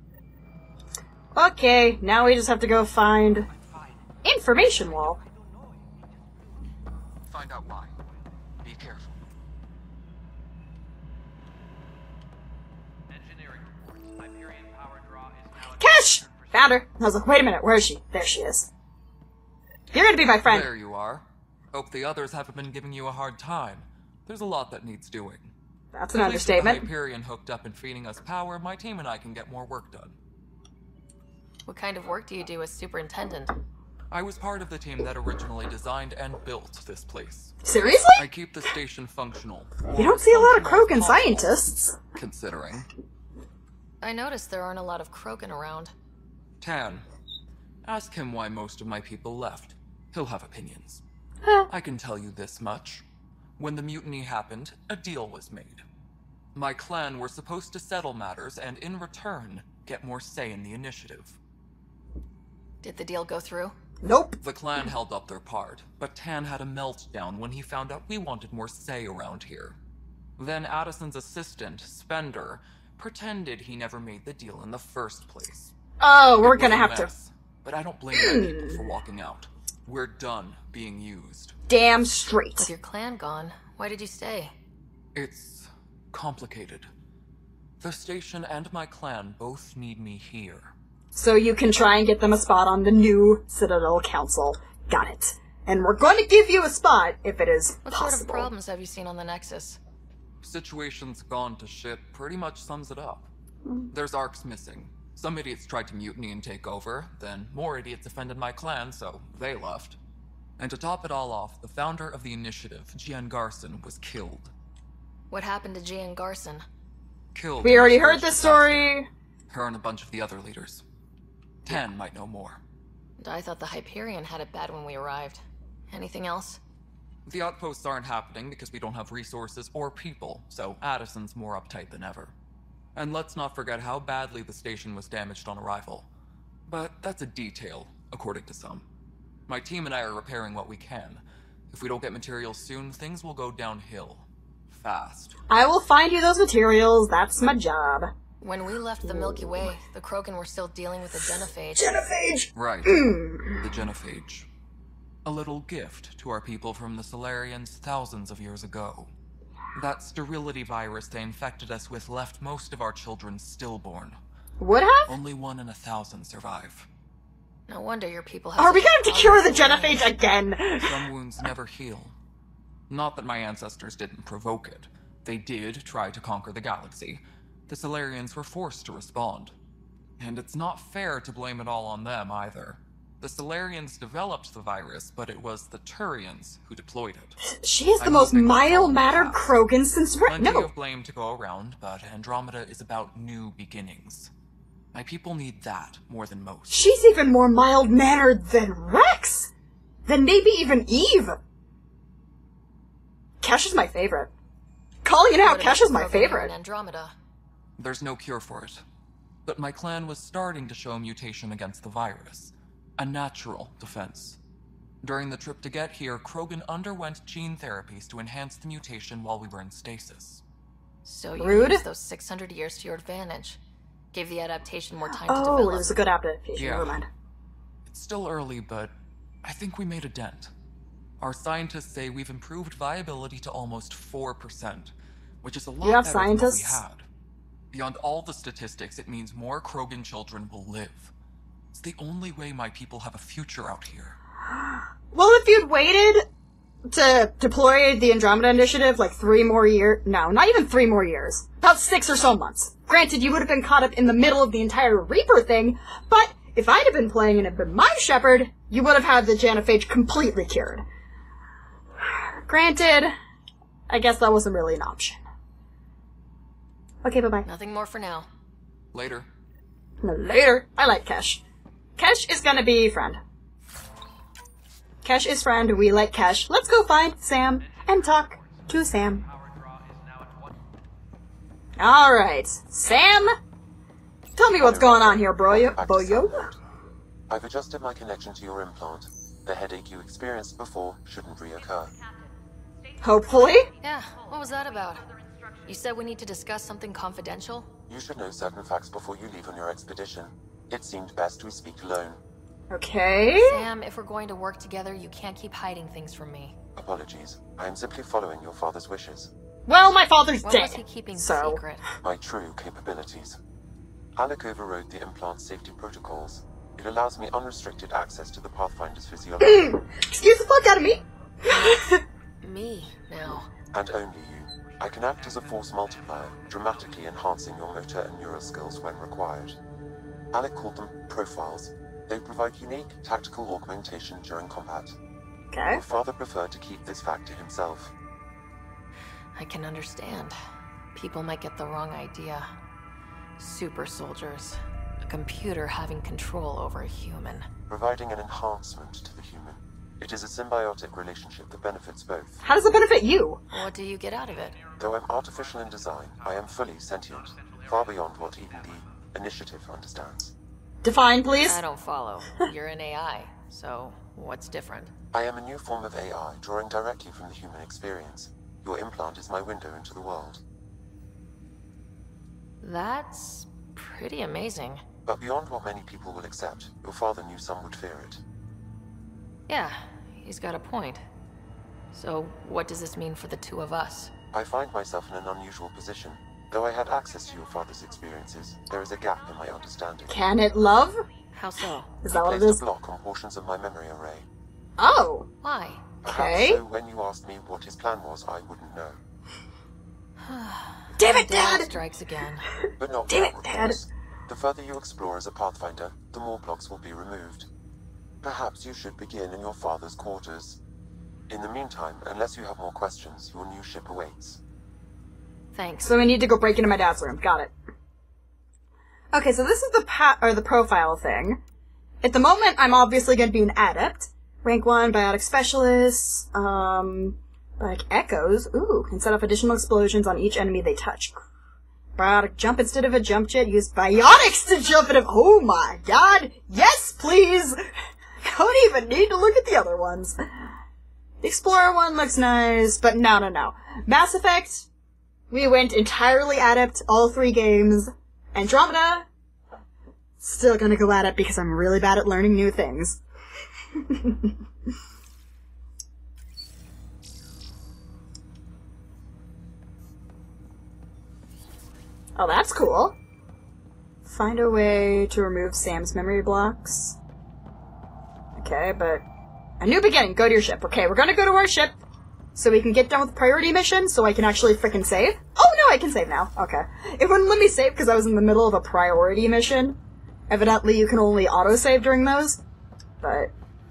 Okay, now we just have to go find information wall. Find out why. Be careful. Engineering reports. Hyperion power draw is now at Cash! Found her. I was like, wait a minute, where is she? There she is. You're gonna be my friend. There you are. Hope the others haven't been giving you a hard time. There's a lot that needs doing. That's an understatement. With the Hyperion hooked up and feeding us power, my team and I can get more work done. What kind of work do you do as superintendent? I was part of the team that originally designed and built this place. Seriously? I keep the station functional. You don't see a lot of Krogan scientists. Considering. I noticed there aren't a lot of Krogan around. Tan, ask him why most of my people left. He'll have opinions. I can tell you this much. When the mutiny happened, a deal was made. My clan were supposed to settle matters and, in return, get more say in the initiative. Did the deal go through? Nope. The clan held up their part, but Tan had a meltdown when he found out we wanted more say around here. Then Addison's assistant, Spender, pretended he never made the deal in the first place. Oh, we're gonna have to... But I don't blame my people for walking out. We're done being used. Damn straight. With your clan gone, why did you stay? It's complicated. The station and my clan both need me here. So you can try and get them a spot on the new Citadel Council. Got it. And we're going to give you a spot if it is What possible. sort of problems have you seen on the Nexus? Situation's gone to shit pretty much sums it up. There's arcs missing. Some idiots tried to mutiny and take over, then more idiots offended my clan, so they left. And to top it all off, the founder of the initiative, Gian Garson, was killed. What happened to Gian Garson? Killed. We already heard this story. Her and a bunch of the other leaders. Tan might know more. I thought the Hyperion had it bad when we arrived. Anything else? The outposts aren't happening because we don't have resources or people, so Addison's more uptight than ever. And let's not forget how badly the station was damaged on arrival. But that's a detail, according to some. My team and I are repairing what we can. If we don't get materials soon, things will go downhill. Fast. I will find you those materials. That's my job. When we left the Milky Way, the Krogan were still dealing with the Genophage. Genophage! Right. The Genophage. A little gift to our people from the Solarians thousands of years ago. That sterility virus they infected us with left most of our children stillborn. Would have? Only 1 in 1,000 survive. No wonder your people have... Are we going to cure the Genophage again? Some wounds never heal. Not that my ancestors didn't provoke it. They did try to conquer the galaxy. The Solarians were forced to respond. And it's not fair to blame it all on them, either. The Solarians developed the virus, but it was the Turians who deployed it. She is the most mild-mannered Krogan since... Plenty No. of blame to go around, but Andromeda is about new beginnings. My people need that more than most. She's even more mild-mannered than Rex! Than maybe even Eve! Kesh is my favorite. Calling it out, Kesh is my favorite. Andromeda. There's no cure for it. But my clan was starting to show a mutation against the virus. A natural defense. During the trip to get here, Krogan underwent gene therapies to enhance the mutation while we were in stasis. So you Rude? used those 600 years to your advantage. Gave the adaptation more time to Oh, develop. it was a good adaptation. Yeah. Never mind. It's still early, but I think we made a dent. Our scientists say we've improved viability to almost 4%, which is a lot You have better than what we scientists? had. Beyond all the statistics, it means more Krogan children will live. It's the only way my people have a future out here. Well, if you'd waited to deploy the Andromeda Initiative like 3 more years... No, not even 3 more years. About 6 or so months. Granted, you would have been caught up in the middle of the entire Reaper thing, but if I'd have been playing and had been my Shepherd, you would have had the Genophage completely cured. Granted, I guess that wasn't really an option. Okay, bye-bye. Nothing more for now. Later. Later. I like Kesh. Kesh is gonna be friend. Kesh is friend, we like Kesh. Let's go find Sam and talk to Sam. Alright, Sam? Tell me what's going on here, boyo. I've adjusted my connection to your implant. The headache you experienced before shouldn't reoccur. Hopefully? Yeah, what was that about? You said we need to discuss something confidential? You should know certain facts before you leave on your expedition. It seemed best we speak alone. Okay. Sam, if we're going to work together, you can't keep hiding things from me. Apologies. I am simply following your father's wishes. Well, my father's What dead. was he keeping so. secret? My true capabilities. Alec overrode the implant's safety protocols. It allows me unrestricted access to the Pathfinder's physiology. Excuse the fuck out of me. Me, now. And only you. I can act as a force multiplier, dramatically enhancing your motor and neural skills when required. Alec called them profiles. They provide unique tactical augmentation during combat. Okay. Your father preferred to keep this fact to himself. I can understand. People might get the wrong idea. Super soldiers. A computer having control over a human. Providing an enhancement to the human. It is a symbiotic relationship that benefits both. How does it benefit you? What do you get out of it? Though I'm artificial in design, I am fully sentient, far beyond what even the Initiative understands. Define, please. I don't follow. You're an AI, so what's different? I am a new form of AI, drawing directly from the human experience. Your implant is my window into the world. That's pretty amazing. But beyond what many people will accept, your father knew some would fear it. Yeah, he's got a point. So, what does this mean for the two of us? I find myself in an unusual position. Though I had access to your father's experiences, there is a gap in my understanding. Can it love? How so? Is that what it Placed is? a block on portions of my memory array. Oh. Why? Perhaps so when you asked me what his plan was, I wouldn't know. Damn it, Dad! Dad! Strikes again. But not Damn it, without Dad! remorse. The further you explore as a Pathfinder, the more blocks will be removed. Perhaps you should begin in your father's quarters. In the meantime, unless you have more questions, your new ship awaits. Thanks. So we need to go break into my dad's room. Got it. Okay, so this is the profile thing. At the moment, I'm obviously going to be an adept. Rank 1, biotic specialist, biotic echoes. Ooh, can set off additional explosions on each enemy they touch. Biotic jump instead of a jump jet. Use biotics to jump in. Oh my god! Yes, please! Don't even need to look at the other ones. The Explorer one looks nice, but no. Mass Effect, we went entirely adept, all 3 games. Andromeda, still gonna go at it because I'm really bad at learning new things. Oh, that's cool. Find a way to remove Sam's memory blocks. Okay, but... A new beginning, go to your ship. Okay, we're gonna go to our ship so we can get done with the priority mission so I can actually frickin' save. Oh no, I can save now. Okay. It wouldn't let me save because I was in the middle of a priority mission. Evidently, you can only autosave during those. But...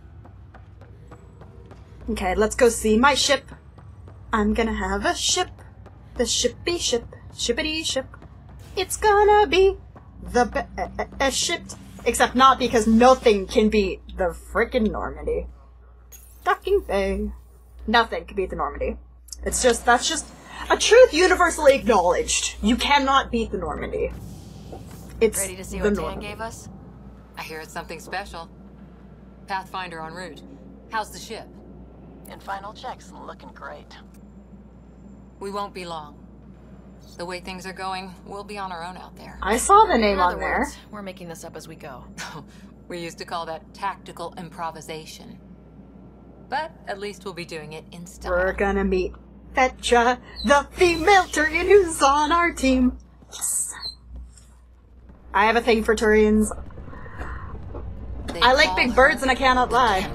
Okay, let's go see my ship. I'm gonna have a ship. The shippy ship. Shippity ship. It's gonna be the best ship. Except not because nothing can beat the frickin' Normandy. Docking Bay. Nothing can beat the Normandy. It's just, that's just a truth universally acknowledged. You cannot beat the Normandy. It's ready to see the what Dan Normandy. gave us? I hear it's something special. Pathfinder en route. How's the ship? In final checks, looking great. We won't be long. The way things are going, we'll be on our own out there. I saw the name In on other there. words, we're making this up as we go. We used to call that tactical improvisation. But at least we'll be doing it in style. We're gonna meet Petra, the female Turian who's on our team. Yes. I have a thing for Turians. I like big birds and I cannot lie.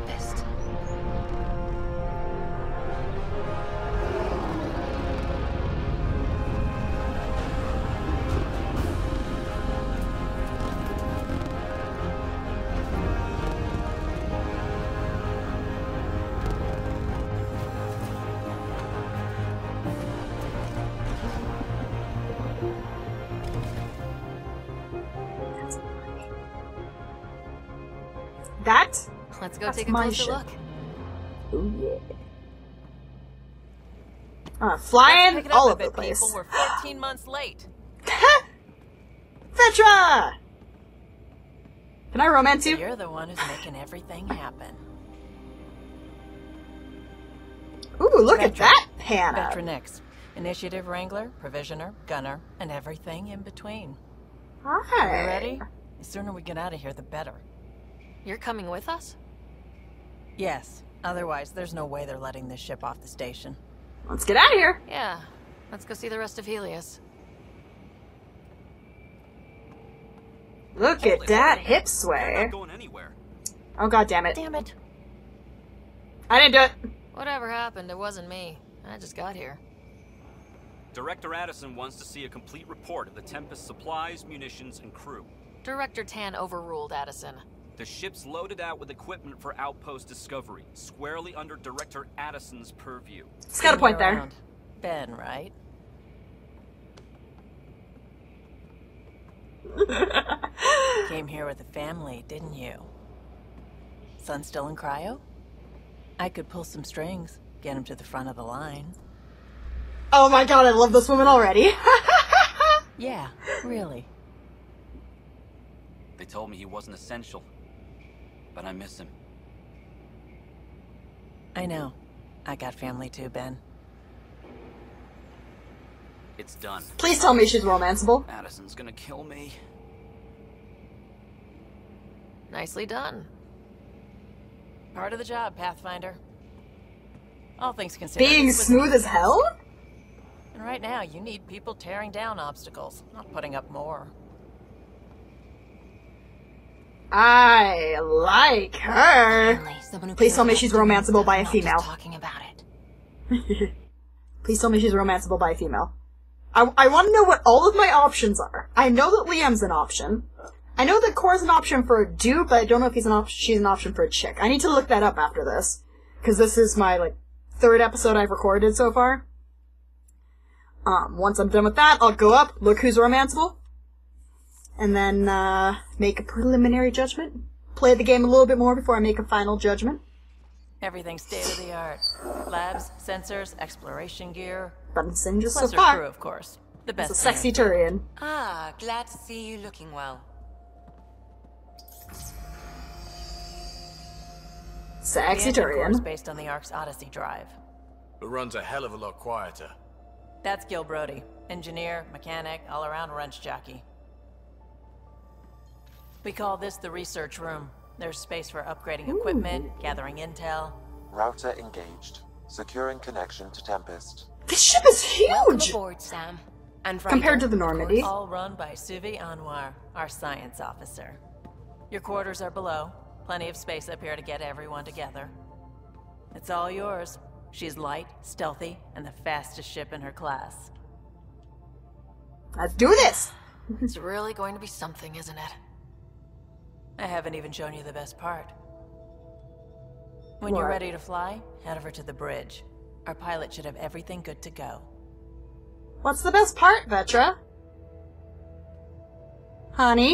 Let's go That's take a my closer ship. look. Ooh, yeah. Flying Pick it all up a over the bit, place. people. We're 14 months late. Petra! Can I romance you? You're the one who's making everything happen. Ooh, look at Petra. that Hannah. Petra Nix. Initiative Wrangler, Provisioner, Gunner, and everything in between. Hi. Are you ready? The sooner we get out of here, the better. You're coming with us? Yes. Otherwise, there's no way they're letting this ship off the station. Let's get out of here. Yeah. Let's go see the rest of Helios. Look at that hip sway. Not going anywhere. Oh god damn it. Damn it. I didn't do it. Whatever happened, it wasn't me. I just got here. Director Addison wants to see a complete report of the Tempest's supplies, munitions, and crew. Director Tan overruled Addison. The ship's loaded out with equipment for outpost discovery, squarely under Director Addison's purview. It's got a point there. Ben, right? Came here with a family, didn't you? Son still in cryo? I could pull some strings, get him to the front of the line. Oh my god, I love this woman already. Yeah, really. They told me he wasn't essential, but I miss him. I know. I got family too, Ben. It's done. Please tell me she's romanceable. Addison's gonna kill me. Nicely done. Part of the job, Pathfinder. All things considered. Being smooth as hell? And right now, you need people tearing down obstacles, not putting up more. I like her. Please tell me she's romanceable by a female. Talking about it. Please tell me she's romanceable by a female. I want to know what all of my options are. I know that Liam's an option. I know that Cora's an option for a dude, but I don't know if she's an option for a chick. I need to look that up after this. Because this is my, third episode I've recorded so far. Once I'm done with that, I'll go up, look who's romanceable, and then, make a preliminary judgment. Play the game a little bit more before I make a final judgment. Everything's state-of-the-art. Labs, sensors, exploration gear. Bunsen just so Plus our far. crew, of course. The best. It's a sexy Turian. Ah, glad to see you looking well. Sexy The engine core is Turian. based on the Ark's Odyssey drive. It runs a hell of a lot quieter. That's Gil Brody. Engineer, mechanic, all-around wrench jockey. We call this the research room. There's space for upgrading equipment, gathering intel. Router engaged. Securing connection to Tempest. This ship is Welcome huge! aboard, Sam. And Compared to the Ryder, of Normandy. All run by Suvi Anwar, our science officer. Your quarters are below. Plenty of space up here to get everyone together. It's all yours. She's light, stealthy, and the fastest ship in her class. Let's do this! It's really going to be something, isn't it? I haven't even shown you the best part. When you're What? ready to fly, head over to the bridge. Our pilot should have everything good to go. What's the best part, Vetra? Honey?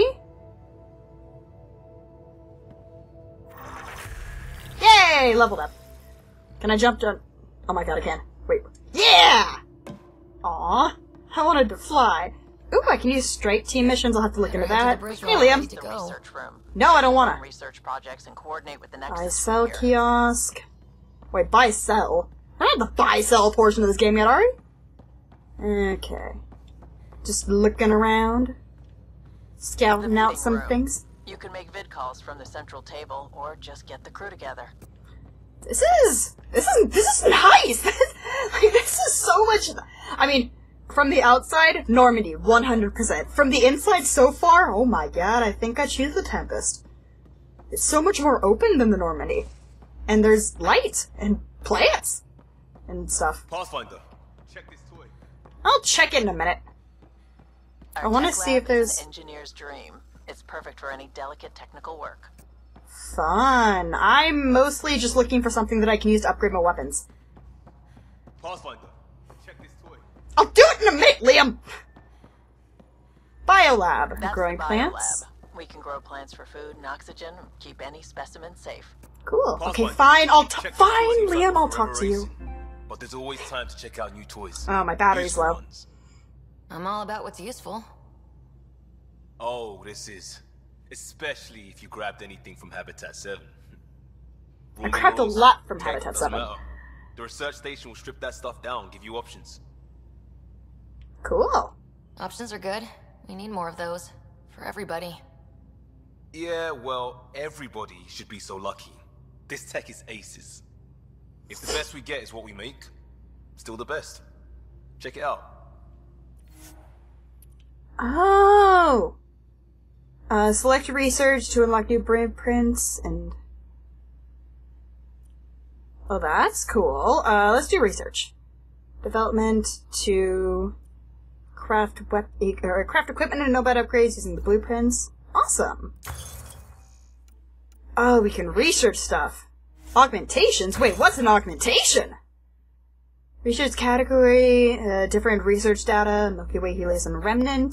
Yay! Leveled up. Can I jump down? Oh my god, I can. Wait. Yeah! Aw. I wanted to fly. Ooh, I can use straight team missions. I'll have to look into that. Hey, Liam. The research room. No, I don't wanna. Research projects and coordinate with the next. Buy sell kiosk. Wait, buy sell? We're not at the buy sell portion of this game yet, are we? Okay. Just looking around. Scouting out some things. You can make vid calls from the central table, or just get the crew together. This is nice! This is so much. I mean, from the outside, Normandy, 100%. From the inside so far, oh my god, I think I choose the Tempest. It's so much more open than the Normandy. And there's light, and plants, and stuff. Pathfinder, check this toy. I'll check it in a minute. I want to see if there's... An engineer's dream. It's perfect for any delicate technical work. Fun. I'm mostly just looking for something that I can use to upgrade my weapons. Pathfinder, check this toy. I'll do it in a minute, Liam! Biolab. That's Growing the plants. biolab. We can grow plants for food and oxygen, keep any specimen safe. Cool. Okay, Pathfinder, fine. check this Fine, toy. Seems like Liam, we're I'll forever talk to you. racing. But there's always time to check out new toys. Oh, my battery's Useful low. ones. I'm all about what's useful. Oh, this is. Especially if you grabbed anything from Habitat 7. I grabbed a lot from Habitat Doesn't 7. matter. The research station will strip that stuff down, give you options. Cool. Options are good. We need more of those. For everybody. Yeah, well, everybody should be so lucky. This tech is aces. If the best we get is what we make, still the best. Check it out. Oh! Select research to unlock new blueprints and... Oh, that's cool. Let's do research. Development to craft equipment and know about upgrades using the blueprints. Awesome! Oh, we can research stuff. Augmentations? Wait, what's an augmentation? Research category, different research data, Milky Way, Helios, and Remnant.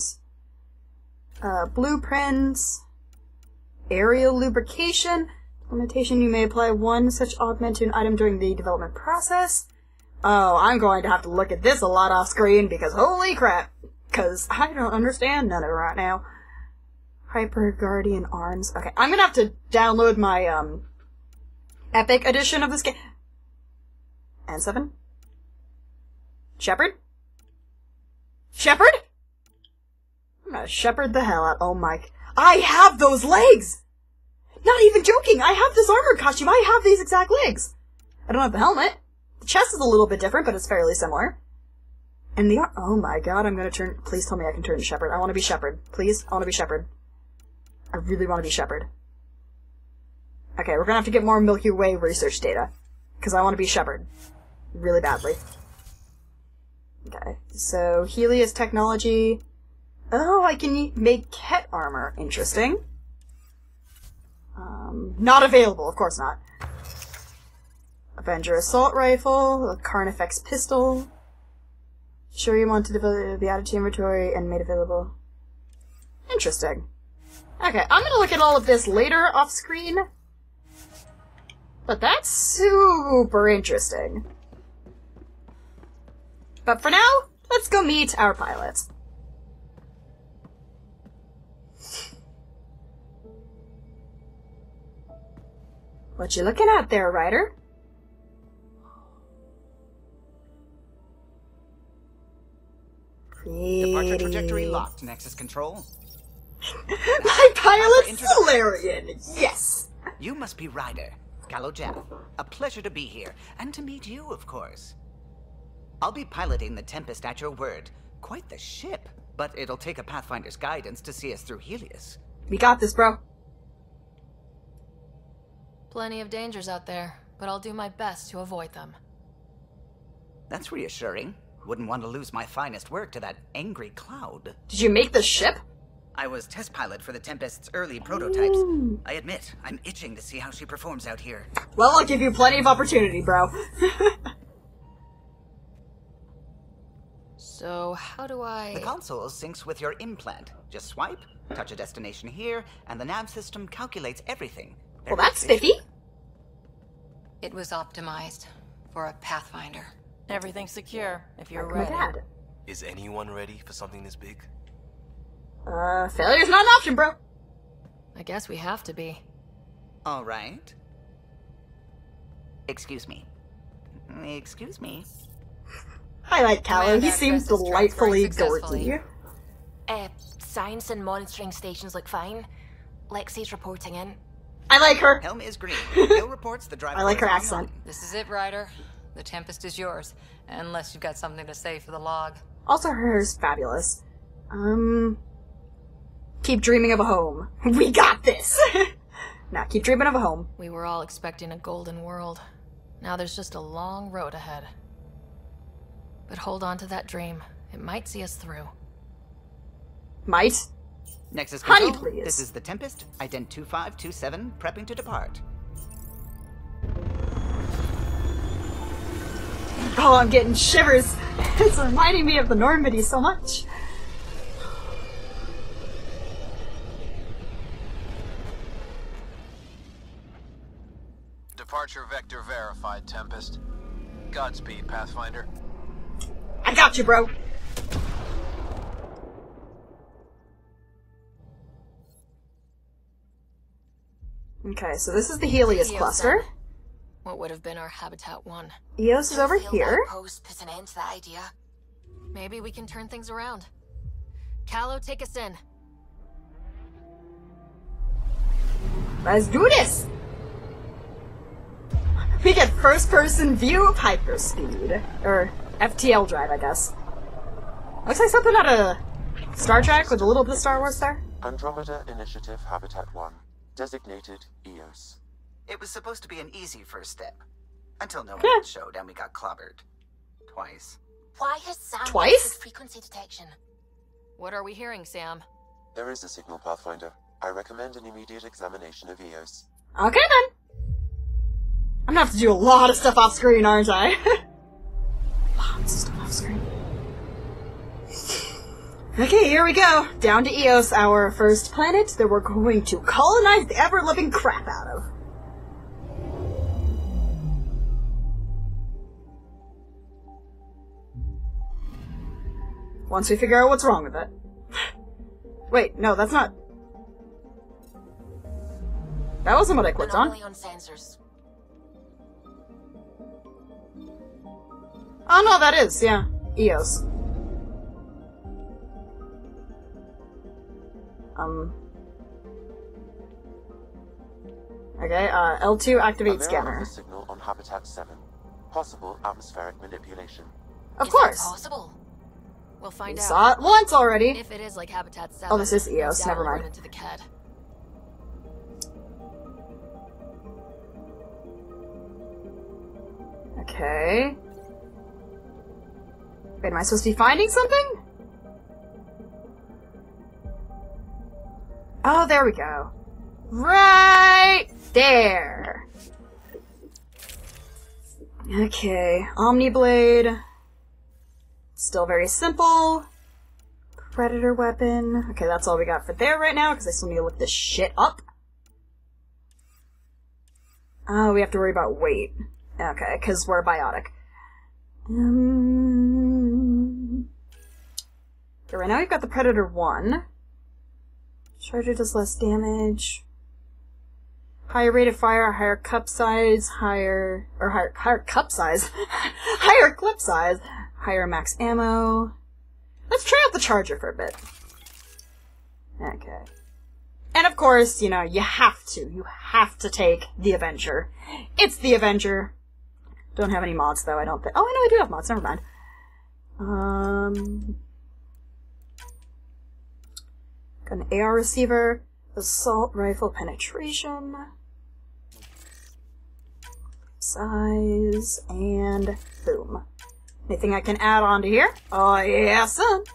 Blueprints. Aerial lubrication. Augmentation, you may apply one such augment to an item during the development process. Oh, I'm going to have to look at this a lot off screen because holy crap. Because I don't understand none of it right now. Hyper Guardian Arms. Okay, I'm gonna have to download my, Epic edition of this game. And 7? Shepherd? Shepherd? I'm gonna shepherd the hell out. Oh my. I have those legs! Not even joking! I have this armor costume! I have these exact legs! I don't have the helmet. The chest is a little bit different, but it's fairly similar. And the oh my god, I'm gonna turn- please tell me I can turn to Shepherd. I wanna be Shepherd. Please? I wanna be Shepherd. I really wanna be Shepherd. Okay, we're gonna have to get more Milky Way research data. Because I wanna be Shepherd. Really badly. Okay, so Helios technology. Oh, I can make Ket armor. Interesting. Not available, of course not. Avenger assault rifle, a Carnifex pistol. Sure you want to be added to inventory and made available. Interesting. Okay, I'm gonna look at all of this later off screen. But that's super interesting. But for now, let's go meet our pilot. What you looking at there, Ryder? Departure trajectory locked, Nexus Control. My pilot's Solarian, yes! You must be Ryder, Gallo Jav. A pleasure to be here, and to meet you, of course. I'll be piloting the Tempest at your word. Quite the ship, but it'll take a Pathfinder's guidance to see us through Helios. We got this, bro. Plenty of dangers out there, but I'll do my best to avoid them. That's reassuring. Wouldn't want to lose my finest work to that angry cloud. Did you make the ship? I was test pilot for the Tempest's early prototypes. Ooh. I admit, I'm itching to see how she performs out here. Well, I'll give you plenty of opportunity, bro. So, how do I... The console syncs with your implant. Just swipe, touch a destination here, and the nav system calculates everything. Well, that's spiffy. It was optimized for a Pathfinder. Everything's secure, if you're Like my ready. dad. Is anyone ready for something this big? Failure's not an option, bro. I guess we have to be. All right. Excuse me. Excuse me. I like Callow. He seems delightfully dorky. Science and monitoring stations look fine. Lexi's reporting in. I like her. Helm is green. Hill reports the driver. I like her accent. This is it, Ryder. The Tempest is yours, unless you've got something to say for the log. Also, her hair is fabulous. Keep dreaming of a home. We got this! Now, keep dreaming of a home. We were all expecting a golden world. Now there's just a long road ahead. But hold on to that dream. It might see us through. Might? Nexus Honey, Control, please. This is the Tempest, ident 2527, prepping to depart. Oh, I'm getting shivers. It's reminding me of the Normandy so much. Departure vector verified, Tempest. Godspeed, Pathfinder. I got you, bro. Okay, so this is the Helios cluster. What would have been our Habitat 1. Eos is over here. Post put an end to that idea. Maybe we can turn things around. Callow, take us in. Let's do this! We get first-person view of hyperspeed. Or FTL drive, I guess. Looks like something out of Star Trek with a little bit of Star Wars there. Andromeda Initiative Habitat 1, designated EOS. It was supposed to be an easy first step. Until no one showed and we got clobbered. Twice. Why has Sam Twice? used frequency detection? What are we hearing, Sam? There is a signal, Pathfinder. I recommend an immediate examination of EOS. Okay then. I'm gonna have to do a lot of stuff off screen, aren't I? Lots of stuff off screen. Okay, here we go. Down to Eos, our first planet that we're going to colonize the ever-living crap out of. Once we figure out what's wrong with it. Wait, no, that's not... That wasn't what I clicked on. Anomaly on sensors. Oh no, that is, yeah. Eos. Okay, L2 activate scanner. A signal on Habitat 7. Possible atmospheric manipulation. Of course. Is that possible? We'll find We out. saw it once already. If it is like Habitat 7. Oh, this is Eos, no doubt never we'll mind. run into the Ked. Okay. Wait, am I supposed to be finding something? Oh, there we go. Right there. Okay, Omniblade. Still very simple. Predator weapon. Okay, that's all we got for there right now, because I still need to look this shit up. Oh, we have to worry about weight. Okay, because we're biotic. Okay, right now we've got the Predator 1. Charger does less damage. Higher rate of fire, higher cup size, higher cup size, higher clip size, higher max ammo. Let's try out the Charger for a bit. Okay. And of course, you know, you have to take the Avenger. It's the Avenger. Don't have any mods though, I don't think. Oh, I know I do have mods, never mind. Got an AR receiver, assault rifle penetration, size, and boom. Anything I can add on to here? Oh yeah, son!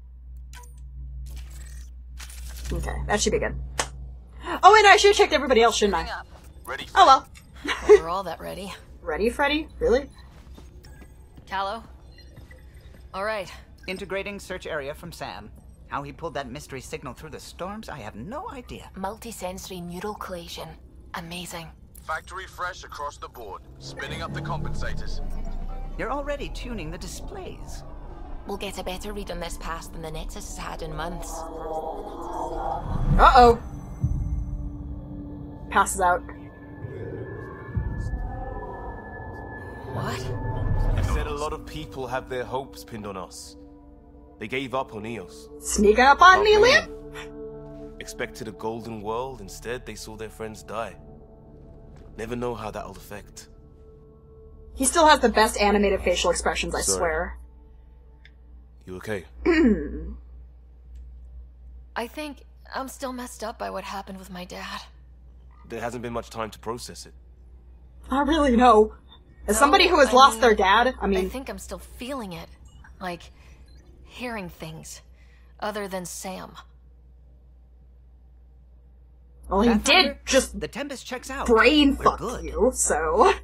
Okay, that should be good. Oh, and I should have checked everybody else, shouldn't I? Ready? Oh well. We're all that ready. Ready, Freddy? Really? Callow? Alright. Integrating search area from Sam. How he pulled that mystery signal through the storms, I have no idea. Multisensory neural collation. Amazing. Factory fresh across the board. Spinning up the compensators. You're already tuning the displays. We'll get a better read on this pass than the Nexus has had in months. Uh-oh. Passes out. What? You said a lot of people have their hopes pinned on us. They gave up on Eos. Sneak up on me, Liam? Expected a golden world, instead they saw their friends die. Never know how that'll affect. He still has the best animated facial expressions, I swear. You okay? I think I'm still messed up by what happened with my dad. There hasn't been much time to process it. I really know. As somebody who has lost their dad, I mean... I think I'm still feeling it. Like, hearing things. Other than Sam. Well, he did just... The Tempest checks out. brain We're fuck good. you, so...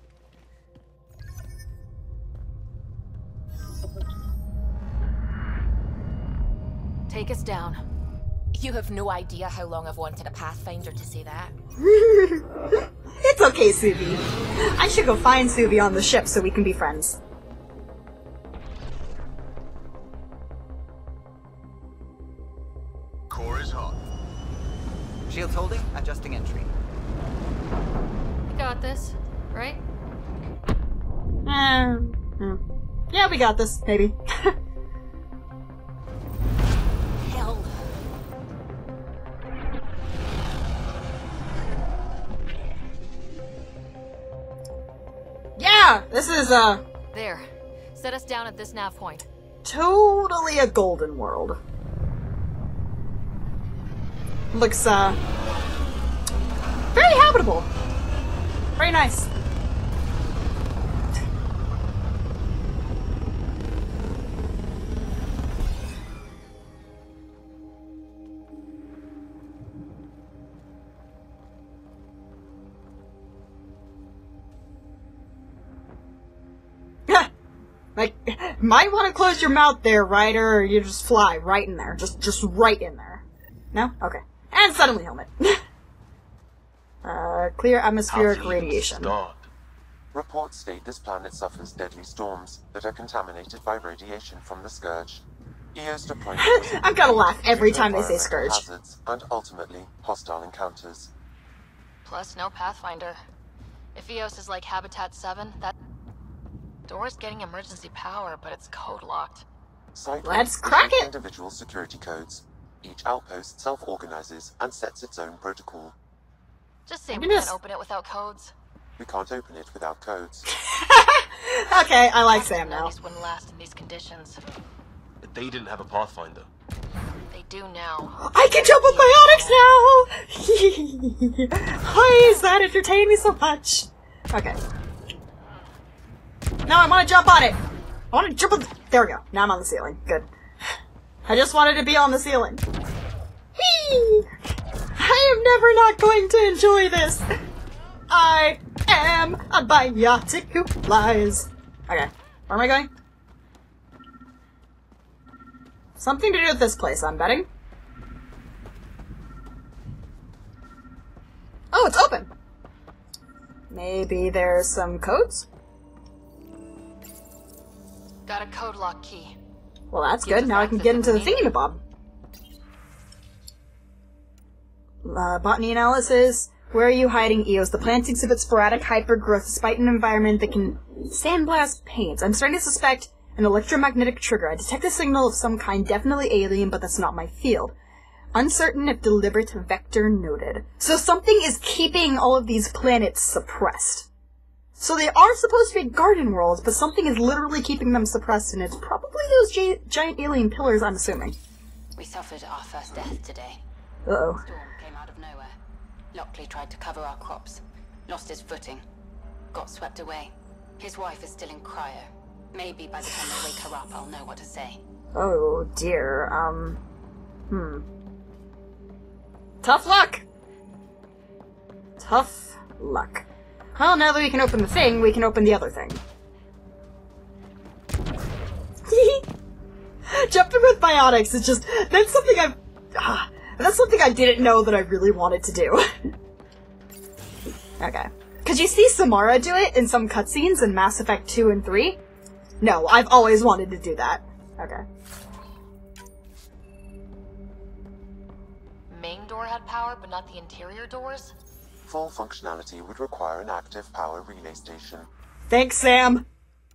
Take us down. You have no idea how long I've wanted a Pathfinder to say that. It's okay, Subi. I should go find Subi on the ship so we can be friends. Core is hot. Shields holding, adjusting entry. You got this, right? Yeah, we got this, maybe. Hell. is, There. Set us down at this nav point. totally a golden world. Looks, very habitable. Very nice. Like, might want to close your mouth there, Ryder, or you just fly right in there. Just right in there. No? Okay. And suddenly helmet. Clear atmospheric radiation. Reports state this planet suffers deadly storms that are contaminated by radiation from the Scourge. EO's deployment I've gotta laugh every time they say environmental Scourge. hazards and ultimately hostile encounters. Plus, no Pathfinder. If EOS is like Habitat 7, that door's getting emergency power, but it's code locked. Let's crack it! Individual security codes. Each outpost self-organizes and sets its own protocol. Just say we can't open it without codes. We can't open it without codes. Okay, I like Sam now. These wouldn't last in these conditions. They didn't have a Pathfinder. They do now. I can jump with biotics now! Why is that entertaining me so much? Okay. Now I want to jump on it! I want to jump on there we go. Now I'm on the ceiling. Good. I just wanted to be on the ceiling. Whee! I am never not going to enjoy this! I am a biotic who flies. Okay. Where am I going? Something to do with this place, I'm betting. Oh, it's open! Maybe there's some codes? Got a code lock key. Well, that's good. Now I can get into the thingamabob. Botany analysis. Where are you hiding, Eos? The plants exhibit sporadic hypergrowth despite an environment that can sandblast paints. I'm starting to suspect an electromagnetic trigger. I detect a signal of some kind, definitely alien, but that's not my field. Uncertain if deliberate vector noted. So something is keeping all of these planets suppressed. So they are supposed to be garden worlds, but something is literally keeping them suppressed, and it's probably those giant alien pillars, I'm assuming. We suffered our first death today. Uh-oh. Storm came out of nowhere. Lockley tried to cover our crops. Lost his footing. Got swept away. His wife is still in cryo. Maybe by the time they wake her up, I'll know what to say. Oh, dear. Tough luck! Tough luck. Well, now that we can open the thing, we can open the other thing. Jumping with biotics is just... That's something I didn't know that I really wanted to do. Okay. Could you see Samara do it in some cutscenes in Mass Effect 2 and 3? No, I've always wanted to do that. Okay. Main door had power, but not the interior doors? Full functionality would require an active power relay station. Thanks, Sam!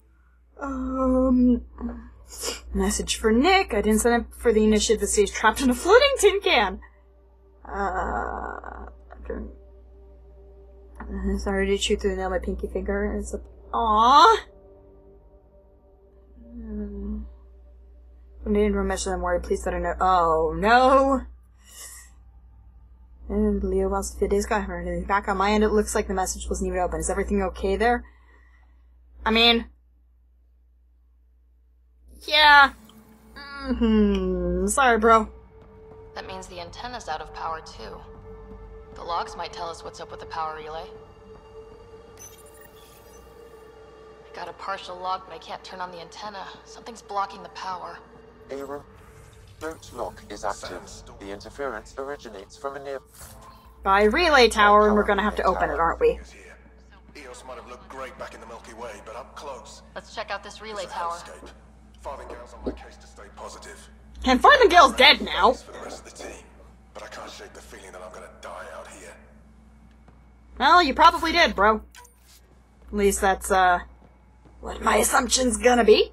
Message for Nick. I didn't sign up for the initiative to stay trapped in a floating tin can. Sorry to chew through now my pinky finger. It's a... Aww! I didn't remember I'm worried. Please let her know. Oh, no! And Leo wants to days got her back on my end. It looks like the message wasn't even open. Is everything okay there? I mean... Yeah. Sorry, bro. That means the antenna's out of power, too. The logs might tell us what's up with the power relay. I got a partial log, but I can't turn on the antenna. Something's blocking the power. A remote lock is active. The interference originates from a near... By relay tower, and we're gonna have to open it, aren't we? EOS might have looked great back in the Milky Way, but up close. Let's check out this relay tower. Farthingale's on my case to stay positive. And Farthingale's dead now. For the rest of the team, but I can't shake the feeling that I'm gonna die out here. Well, you probably did, bro. At least that's, what my assumption's gonna be.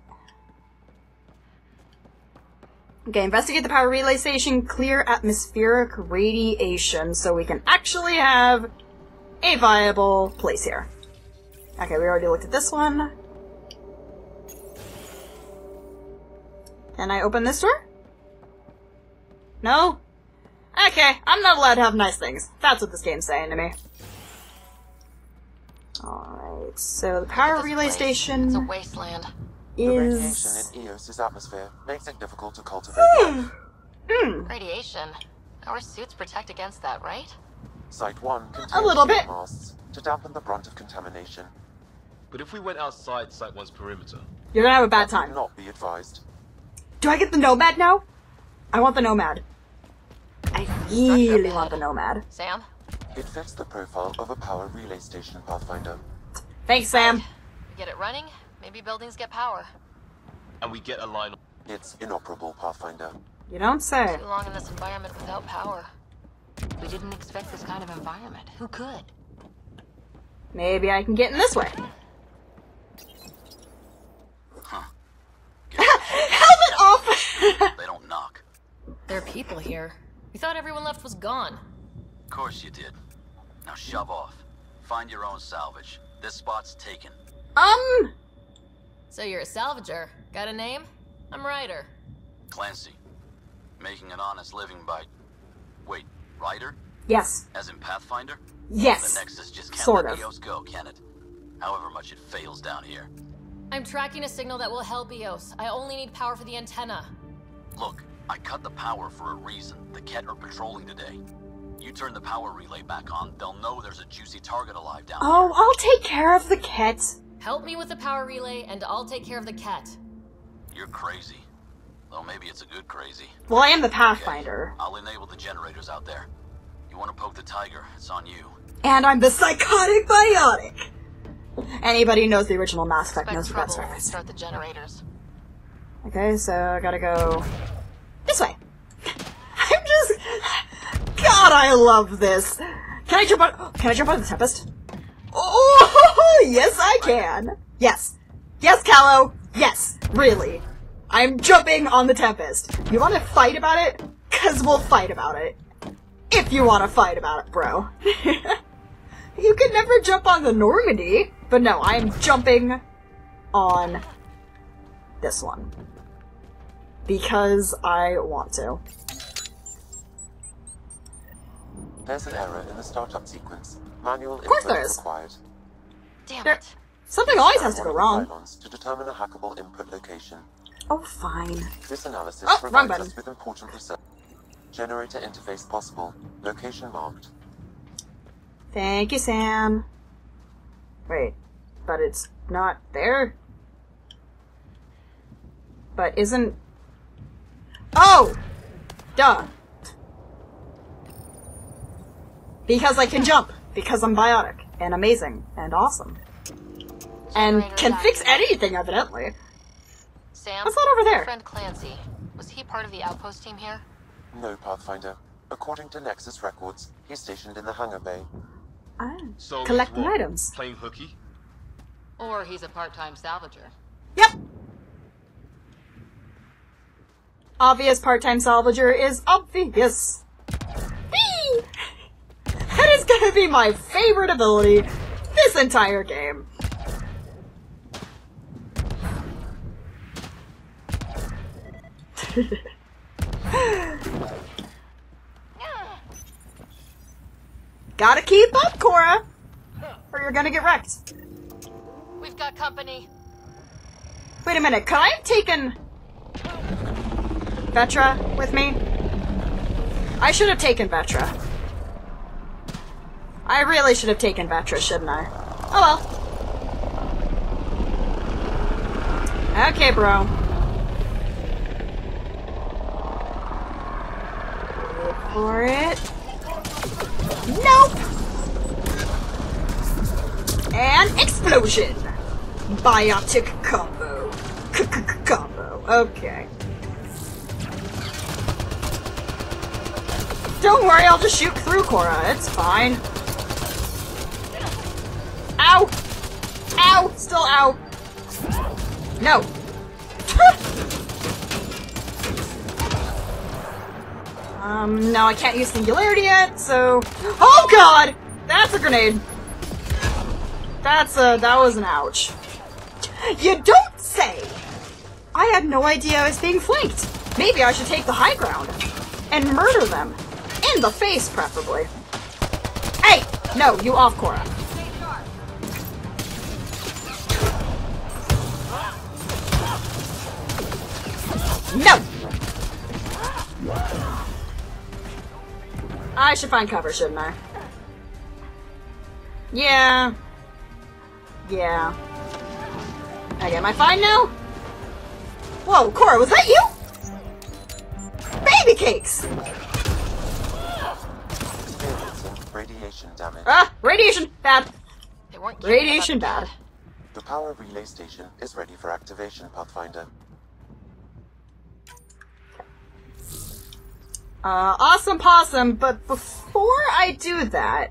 Okay, investigate the power relay station, clear atmospheric radiation, so we can actually have a viable place here. Okay, we already looked at this one. Can I open this door? No? Okay, I'm not allowed to have nice things. That's what this game's saying to me. Alright, so the power relay station It's a wasteland. The radiation is... in Eos's atmosphere makes it difficult to cultivate life. Radiation. Our suits protect against that, right? Site 1 contains A little bit. masts to dampen the brunt of contamination. But if we went outside Site 1's perimeter... You're gonna have a bad time. Would not be advised. Do I get the Nomad now? I want the Nomad. I really want the Nomad. Sam? It fits the profile of a power relay station, Pathfinder. Thanks, Sam. We get it running, maybe buildings get power. And we get a line... It's inoperable, Pathfinder. You don't say. Too long in this environment without power. We didn't expect this kind of environment. Who could? Maybe I can get in this way. Helmet off! They don't knock. There are people here. We thought everyone left was gone. Of course you did. Now shove off. Find your own salvage. This spot's taken. So you're a salvager. Got a name? I'm Ryder. Clancy. Making an honest living by... Wait, Ryder? Yes. As in Pathfinder? Yes. The Nexus just can't Sort let of. Eos go, can it? However much it fails down here. I'm tracking a signal that will help Eos. I only need power for the antenna. Look, I cut the power for a reason. The Ket are patrolling today. You turn the power relay back on, they'll know there's a juicy target alive down Oh, I'll take care of the Ket. Help me with the power relay, and I'll take care of the Ket. here. You're crazy. Though maybe it's a good crazy. Well, I am the Pathfinder. I'll enable the generators out there. You want to poke the tiger, it's on you. And I'm the Psychotic Biotic. Anybody who knows the original Mass Effect knows what that's Trouble. reference. Start the generators. Okay, so I gotta go this way. I'm just... God, I love this. Can I jump on the Tempest? Oh, yes I can. Yes. Yes, Callow. Yes, really. I'm jumping on the Tempest. You wanna fight about it? Cause we'll fight about it. If you wanna fight about it, bro. You could never jump on the Normandy. But no, I am jumping on this one. Because I want to. There's an error in the startup sequence. Manual Of course input there is. required. Damn it. Something always has to go wrong. To determine a hackable input location. Oh, fine. This analysis Oh, wrong provides button. us with important research. Generator interface possible. Location marked. Thank you, Sam. Wait, but it's not there? But isn't... Oh! Duh. Because I can jump. Because I'm biotic. And amazing. And awesome. And can fix anything, evidently. Sam? What's that over there? My friend Clancy. Was he part of the outpost team here? No, Pathfinder. According to Nexus records, he's stationed in the hangar bay. Ah, So collecting he's what, items. Playing hooky? Or he's a part-time salvager. Yep. Obvious part-time salvager is obvious. Whee! That is gonna be my favorite ability this entire game. Gotta keep up, Cora, or you're gonna get wrecked. We've got company. Wait a minute, could I have taken Vetra with me? I should have taken Vetra. I really should have taken Vetra, shouldn't I? Oh well. Okay, bro. Wait for it. Nope! And explosion! Biotic combo. Combo. Okay. Don't worry, I'll just shoot through Cora. It's fine. Ow! Ow! Still ow. No. No, I can't use Singularity yet, so... Oh god! That's a grenade. That was an ouch. You don't say! I had no idea I was being flanked. Maybe I should take the high ground and murder them. In the face, preferably. Hey! No, you off, Cora. No! I should find cover, shouldn't I? Yeah. Yeah. Okay, am I fine now? Whoa, Cora, was that you? Baby cakes! Radiation damage. Ah, radiation, bad. They weren't Radiation, bad. The power relay station is ready for activation, Pathfinder. Awesome possum, but before I do that,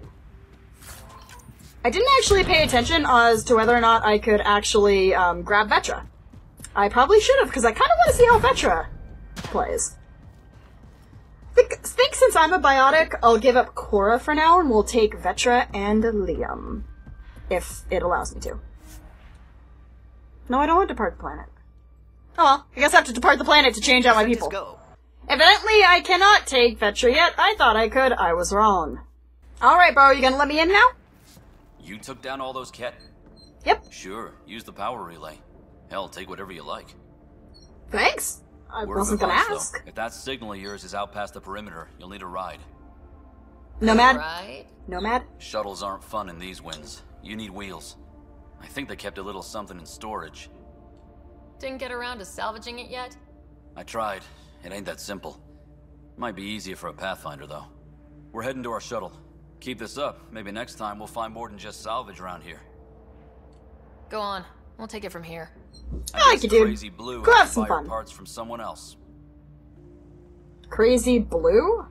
I didn't actually pay attention as to whether or not I could actually, grab Vetra. I probably should have, because I kind of want to see how Vetra plays. Think since I'm a biotic, I'll give up Cora for now, and we'll take Vetra and Liam. If it allows me to. No, I don't want to depart the planet. Oh well, I guess I have to depart the planet to change out my people. Evidently, I cannot take Vetra yet. I thought I could. I was wrong. Alright, bro, you gonna let me in now? You took down all those Ket? Yep. Sure, use the power relay. Hell, take whatever you like. Thanks. I Word wasn't of gonna advice, ask. though. If that signal of yours is out past the perimeter, you'll need a ride. Nomad? Right. Nomad? Shuttles aren't fun in these winds. You need wheels. I think they kept a little something in storage. Didn't get around to salvaging it yet? I tried. It ain't that simple. Might be easier for a Pathfinder, though. We're heading to our shuttle. Keep this up. Maybe next time we'll find more than just salvage around here. Go on. We'll take it from here. I like you, dude. Crazy Blue Go have had to some buy her fun. parts from someone else. Crazy Blue?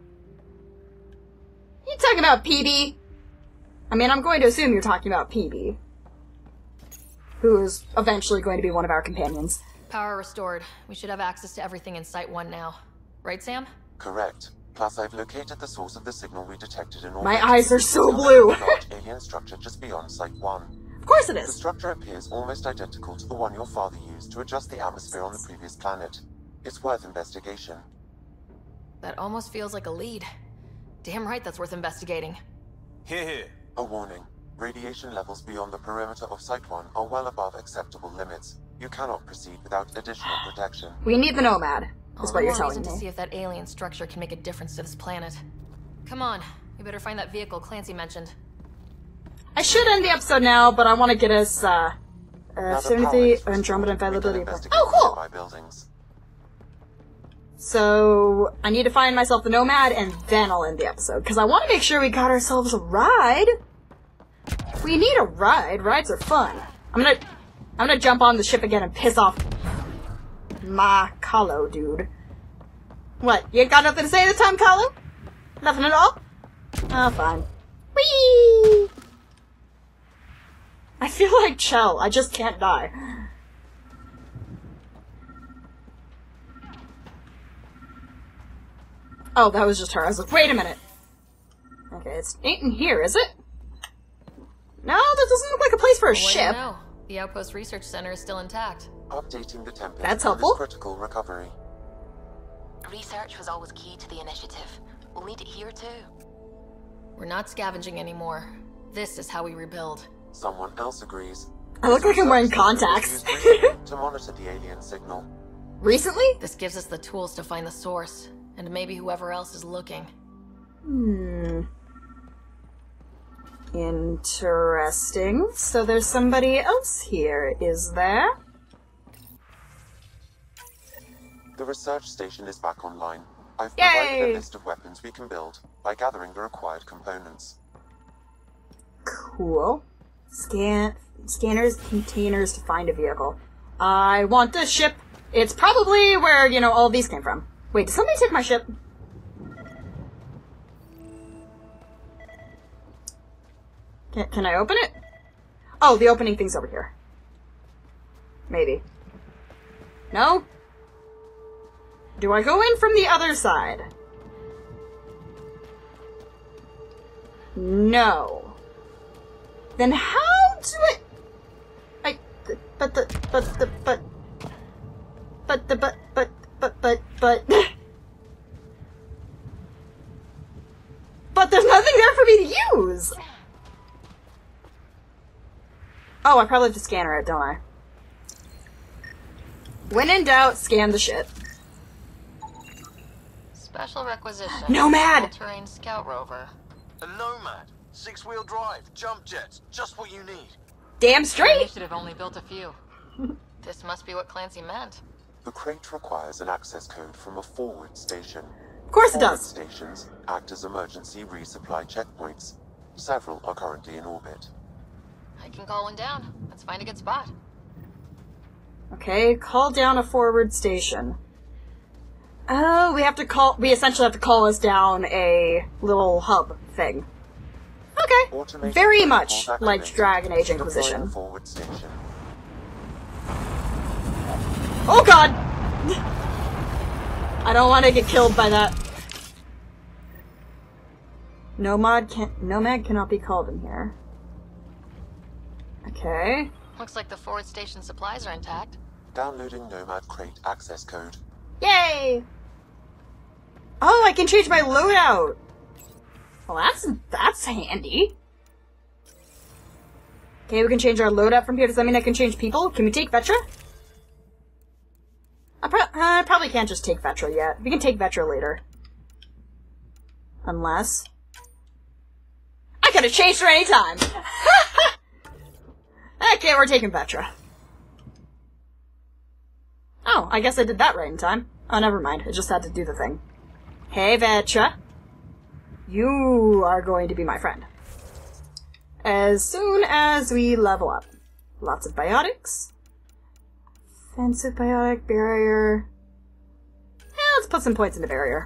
You talking about PB? I mean, I'm going to assume you're talking about PB. Who is eventually going to be one of our companions. Power restored. We should have access to everything in Site 1 now. Right, Sam? Correct. Plus, I've located the source of the signal we detected in orbit. My eyes are so It's a blue. large alien structure just beyond Site 1. Of course it The is. structure appears almost identical to the one your father used to adjust the atmosphere on the previous planet. It's worth investigation. That almost feels like a lead. Damn right that's worth investigating. Here. A warning. Radiation levels beyond the perimeter of Site 1 are well above acceptable limits. You cannot proceed without additional protection. We need the Nomad, All is the what you're more telling reason to me. see if that alien structure can make a difference to this planet. Come on, we better find that vehicle Clancy mentioned. I should end the episode now, but I want to get us, Now the 73 power is Andromeda restored. We can availability. investigate Oh, cool! nearby buildings. So, I need to find myself the Nomad, and then I'll end the episode. Because I want to make sure we got ourselves a ride. We need a ride. Rides are fun. I'm gonna jump on the ship again and piss off my Kahlo, dude. What, you ain't got nothing to say this time, Kahlo? Nothing at all? Oh, fine. Whee! I feel like Chell. I just can't die. Oh, that was just her. I was like, wait a minute. Okay, it's ain't in here, is it? No, that doesn't look like a place for a What do you ship. know? The Outpost Research Center is still intact. Updating the Tempest That's covers helpful. critical recovery. Research was always key to the initiative. We'll need it here too. We're not scavenging anymore. This is how we rebuild. Someone else agrees. I look like I'm wearing contacts. To monitor the alien signal. Recently? This gives us the tools to find the source, and maybe whoever else is looking. Interesting. So there's somebody else here, is there? The research station is back online. I've Yay! provided a list of weapons we can build by gathering the required components. Cool. Scanners, containers to find a vehicle. I want this ship. It's probably where, you know, all of these came from. Wait, did somebody take my ship? Can I open it? Oh, the opening thing's over here. Maybe. No? Do I go in from the other side? No. Then how do I... But... But there's nothing there for me to use! Oh, I probably have to scanner it, don't I? When in doubt, scan the shit. Special requisition. Nomad! All-terrain scout rover. A Nomad. 6-wheel drive, jump jets, just what you need. Damn straight! The initiative only built a few. This must be what Clancy meant. The crate requires an access code from a forward station. Of course it Forward does. stations act as emergency resupply checkpoints. Several are currently in orbit. I can call one down. Let's find a good spot. Okay, call down a forward station. Oh, we essentially have to call us down a little hub thing. Okay. Automated Very much protocols like activated. Dragon Age Deploying Inquisition. forward station. Oh god! I don't want to get killed by that. Nomad cannot be called in here. Okay. Looks like the forward station supplies are intact. Downloading Nomad crate access code. Yay! Oh, I can change my loadout! Well, that's handy. Okay, we can change our loadout from here. Does that mean I can change people? Can we take Vetra? I probably can't just take Vetra yet. We can take Vetra later. Unless... I could have changed her anytime! Okay, we're taking Vetra. Oh, I guess I did that right in time. Oh, never mind. I just had to do the thing. Hey, Vetra. You are going to be my friend. As soon as we level up. Lots of biotics. Offensive biotic, barrier. Yeah, let's put some points in the barrier.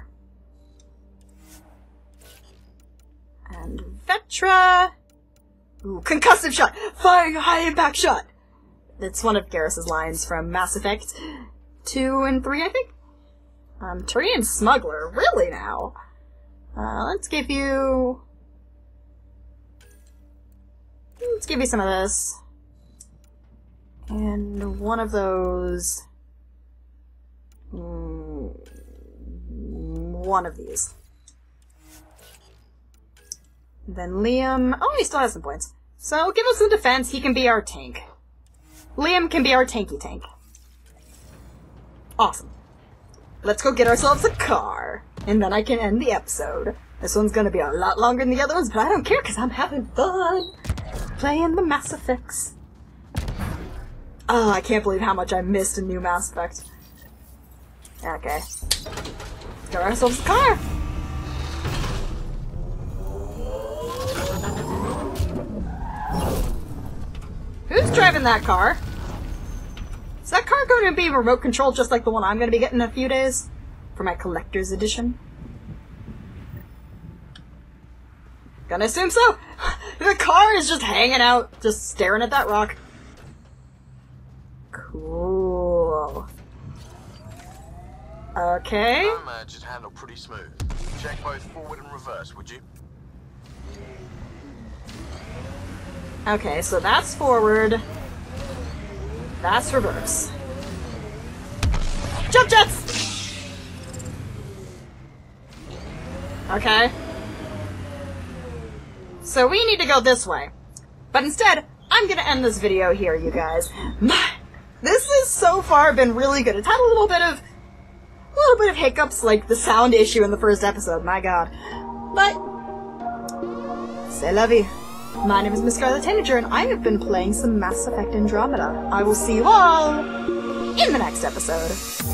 And Vetra. Ooh, concussive shot! Firing a high impact shot! That's one of Garrus's lines from Mass Effect 2 and 3, I think? Turian Smuggler, really now? Let's give you some of this. And one of those... one of these. Then Liam... Oh, he still has some points. So give us some defense, he can be our tank. Liam can be our tanky tank. Awesome. Let's go get ourselves a car. And then I can end the episode. This one's gonna be a lot longer than the other ones, but I don't care because I'm having fun playing the Mass Effects. Oh, I can't believe how much I missed a new Mass Effect. Okay. Let's get ourselves a car. Who's driving that car? Is that car going to be remote controlled just like the one I'm going to be getting in a few days? For my collector's edition? Gonna assume so! The car is just hanging out, just staring at that rock. Cool. Okay. Nomad should handle pretty smooth. Check both forward and reverse, would you? Okay, so that's forward. That's reverse. Jump jets! Okay. So we need to go this way. But instead, I'm gonna end this video here, you guys. This has so far been really good. It's had a little bit of hiccups, like the sound issue in the first episode, my god. But, c'est la vie. My name is Miss Scarlet Tanager, and I have been playing some Mass Effect Andromeda. I will see you all in the next episode.